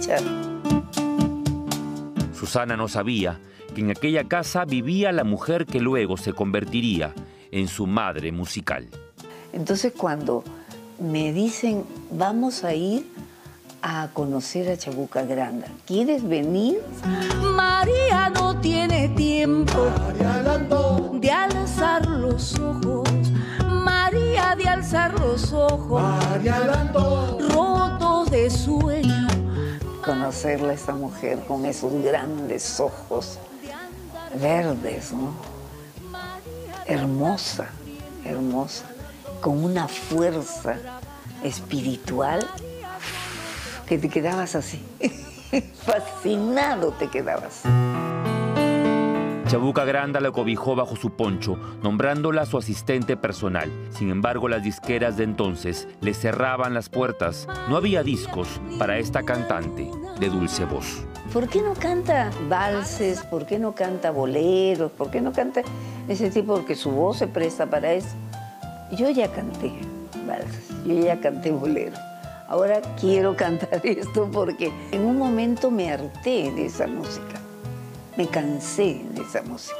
Susana no sabía que en aquella casa vivía la mujer que luego se convertiría en su madre musical. Entonces cuando me dicen, vamos a ir a conocer a Chabuca Granda, ¿quieres venir? María no tiene tiempo de alzar los ojos, María de alzar los ojos, rotos de sueño. Conocerla a esa mujer con esos grandes ojos verdes, ¿no? Hermosa, hermosa, con una fuerza espiritual que te quedabas así, fascinado te quedabas. Chabuca Granda la cobijó bajo su poncho, nombrándola su asistente personal. Sin embargo, las disqueras de entonces le cerraban las puertas. No había discos para esta cantante de dulce voz. ¿Por qué no canta valses? ¿Por qué no canta boleros? ¿Por qué no canta ese tipo? Porque su voz se presta para eso. Yo ya canté valses, yo ya canté boleros. Ahora quiero cantar esto porque en un momento me harté de esa música. Me cansé de esa música.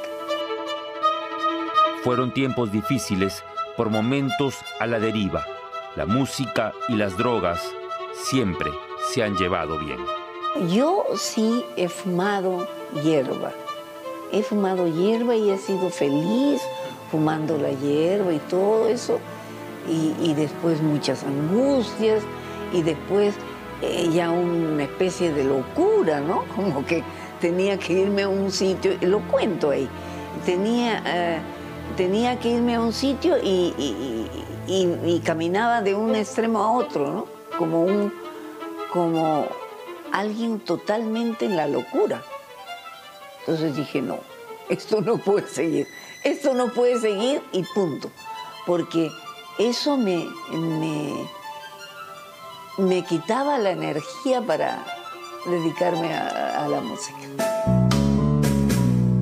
Fueron tiempos difíciles, por momentos a la deriva. La música y las drogas siempre se han llevado bien. Yo sí he fumado hierba. He fumado hierba y he sido feliz fumando la hierba y todo eso. Y después muchas angustias y después ya una especie de locura, ¿no? Como que tenía que irme a un sitio, lo cuento ahí, tenía que irme a un sitio y caminaba de un extremo a otro, ¿no? Como alguien totalmente en la locura. Entonces dije, no, esto no puede seguir y punto, porque eso me quitaba la energía para dedicarme a la música.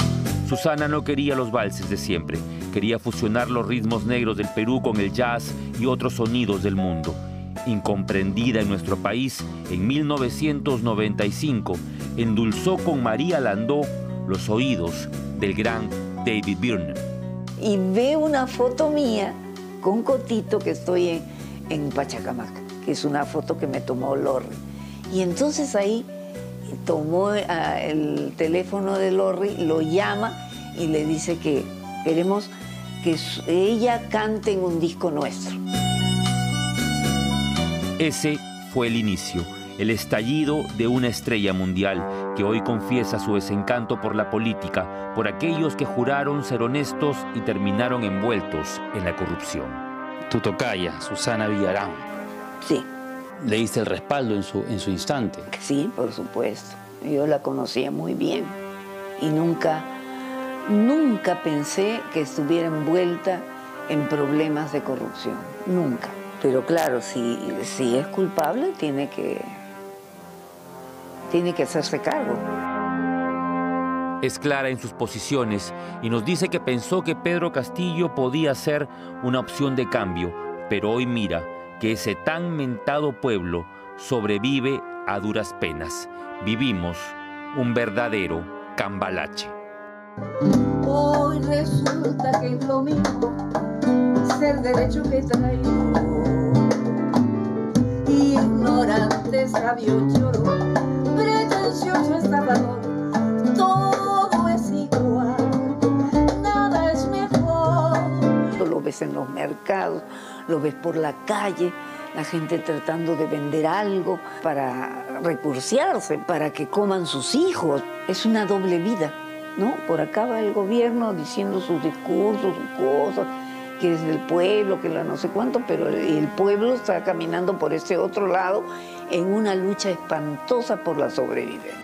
Susana no quería los valses de siempre, quería fusionar los ritmos negros del Perú con el jazz y otros sonidos del mundo. Incomprendida en nuestro país, en 1995 endulzó con María Landó los oídos del gran David Byrne. Y veo una foto mía con Cotito, que estoy en Pachacamac, que es una foto que me tomó Lorri. Y entonces ahí tomó el teléfono de Lorri, lo llama y le dice que queremos que ella cante en un disco nuestro. Ese fue el inicio, el estallido de una estrella mundial que hoy confiesa su desencanto por la política, por aquellos que juraron ser honestos y terminaron envueltos en la corrupción. Tu tocaya, Susana Villarán. Sí. ¿Le diste el respaldo en su instante? Sí, por supuesto. Yo la conocía muy bien y nunca pensé que estuviera envuelta en problemas de corrupción. Nunca. Pero claro, si es culpable, tiene que hacerse cargo. Es clara en sus posiciones y nos dice que pensó que Pedro Castillo podía ser una opción de cambio, pero hoy mira que ese tan mentado pueblo sobrevive a duras penas. Vivimos un verdadero cambalache. Hoy resulta que es lo mismo ser derecho que traigo, ignorante, sabio, choro, pretencioso, estafador, todo es igual, nada es mejor. Lo ves en los mercados, lo ves por la calle, la gente tratando de vender algo para recursearse, para que coman sus hijos. Es una doble vida, ¿no? Por acá va el gobierno diciendo sus discursos, sus cosas, que es del pueblo, que la no sé cuánto, pero el pueblo está caminando por ese otro lado en una lucha espantosa por la sobrevivencia.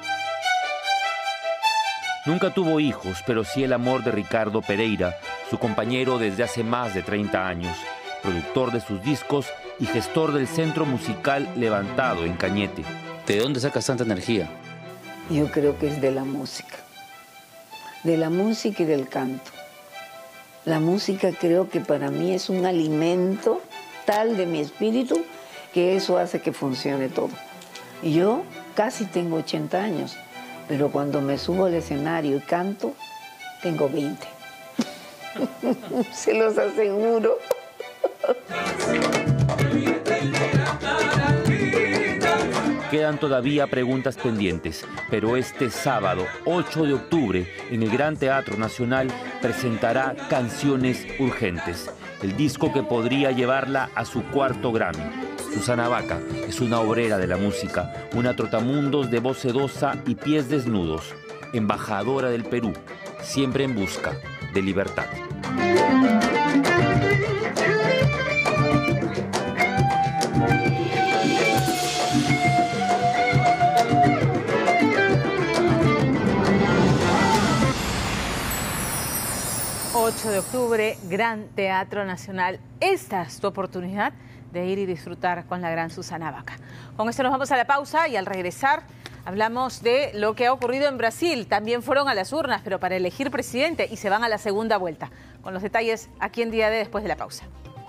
Nunca tuvo hijos, pero sí el amor de Ricardo Pereira, su compañero desde hace más de 30 años, productor de sus discos y gestor del Centro Musical Levantado en Cañete. ¿De dónde sacas tanta energía? Yo creo que es de la música y del canto. La música creo que para mí es un alimento tal de mi espíritu que eso hace que funcione todo. Y yo casi tengo 80 años, pero cuando me subo al escenario y canto, tengo 20. Se los aseguro. Quedan todavía preguntas pendientes, pero este sábado, 8 de octubre, en el Gran Teatro Nacional, presentará Canciones Urgentes, el disco que podría llevarla a su 4º Grammy. Susana Baca es una obrera de la música, una trotamundos de voz sedosa y pies desnudos, embajadora del Perú, siempre en busca de libertad. 8 de octubre, Gran Teatro Nacional. Esta es tu oportunidad de ir y disfrutar con la gran Susana Baca. Con esto nos vamos a la pausa y al regresar hablamos de lo que ha ocurrido en Brasil. También fueron a las urnas, pero para elegir presidente y se van a la segunda vuelta. Con los detalles aquí en Día D después de la pausa.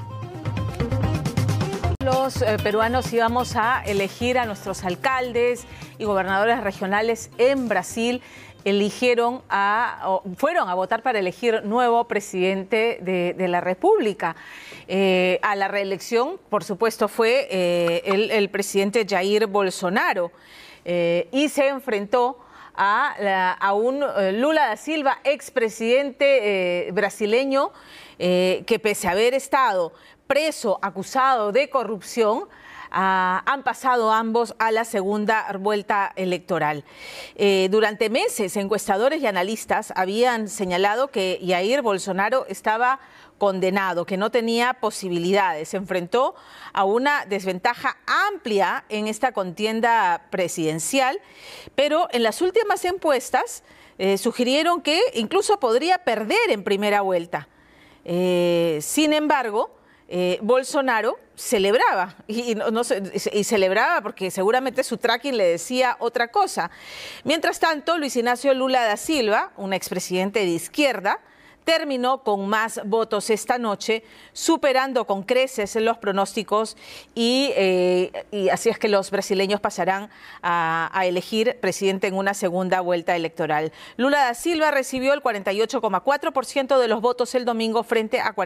Los peruanos íbamos a elegir a nuestros alcaldes y gobernadores regionales en Brasil. Fueron a votar para elegir nuevo presidente de la República. A la reelección, por supuesto, fue el presidente Jair Bolsonaro y se enfrentó a un Lula da Silva, expresidente brasileño, que pese a haber estado preso, acusado de corrupción, han pasado ambos a la segunda vuelta electoral. Durante meses, encuestadores y analistas habían señalado que Jair Bolsonaro estaba condenado, que no tenía posibilidades. Se enfrentó a una desventaja amplia en esta contienda presidencial, pero en las últimas encuestas sugirieron que incluso podría perder en primera vuelta. Sin embargo, Bolsonaro celebraba, y celebraba porque seguramente su tracking le decía otra cosa. Mientras tanto, Luis Ignacio Lula da Silva, un expresidente de izquierda, terminó con más votos esta noche, superando con creces los pronósticos y así es que los brasileños pasarán a elegir presidente en una segunda vuelta electoral. Lula da Silva recibió el 48,4% de los votos el domingo frente a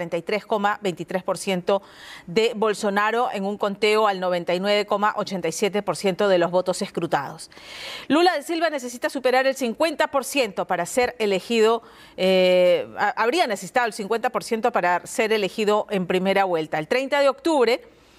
43,23% de Bolsonaro en un conteo al 99,87% de los votos escrutados. Lula da Silva necesita superar el 50% para ser elegido, habría necesitado el 50% para ser elegido en primera vuelta. El 30 de octubre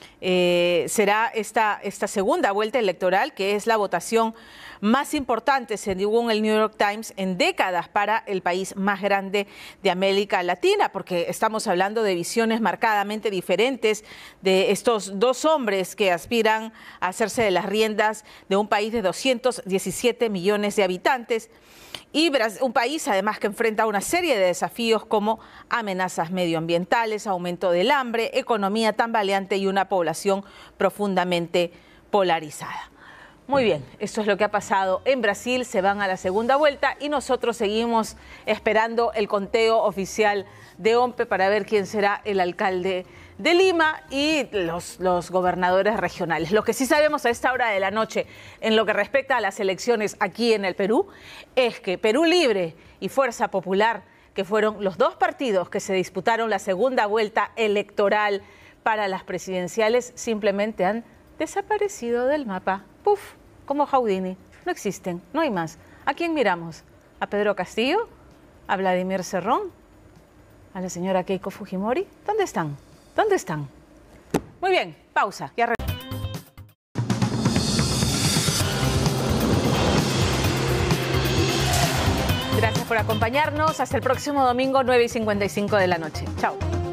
será esta segunda vuelta electoral, que es la votación más importante, según el New York Times, en décadas para el país más grande de América Latina, porque estamos hablando de visiones marcadamente diferentes de estos dos hombres que aspiran a hacerse de las riendas de un país de 217 millones de habitantes. Y un país además que enfrenta una serie de desafíos como amenazas medioambientales, aumento del hambre, economía tambaleante y una población profundamente polarizada. Muy bien, esto es lo que ha pasado en Brasil, se van a la segunda vuelta y nosotros seguimos esperando el conteo oficial de OMPE para ver quién será el alcalde de Lima y los gobernadores regionales. Lo que sí sabemos a esta hora de la noche en lo que respecta a las elecciones aquí en el Perú es que Perú Libre y Fuerza Popular, que fueron los dos partidos que se disputaron la segunda vuelta electoral para las presidenciales, simplemente han desaparecido del mapa. Puf, como Houdini, no existen, no hay más. ¿A quién miramos? ¿A Pedro Castillo? ¿A Vladimir Cerrón? ¿A la señora Keiko Fujimori? ¿Dónde están? ¿Dónde están? Muy bien, pausa. Ya Gracias por acompañarnos. Hasta el próximo domingo, 9:55 de la noche. Chao.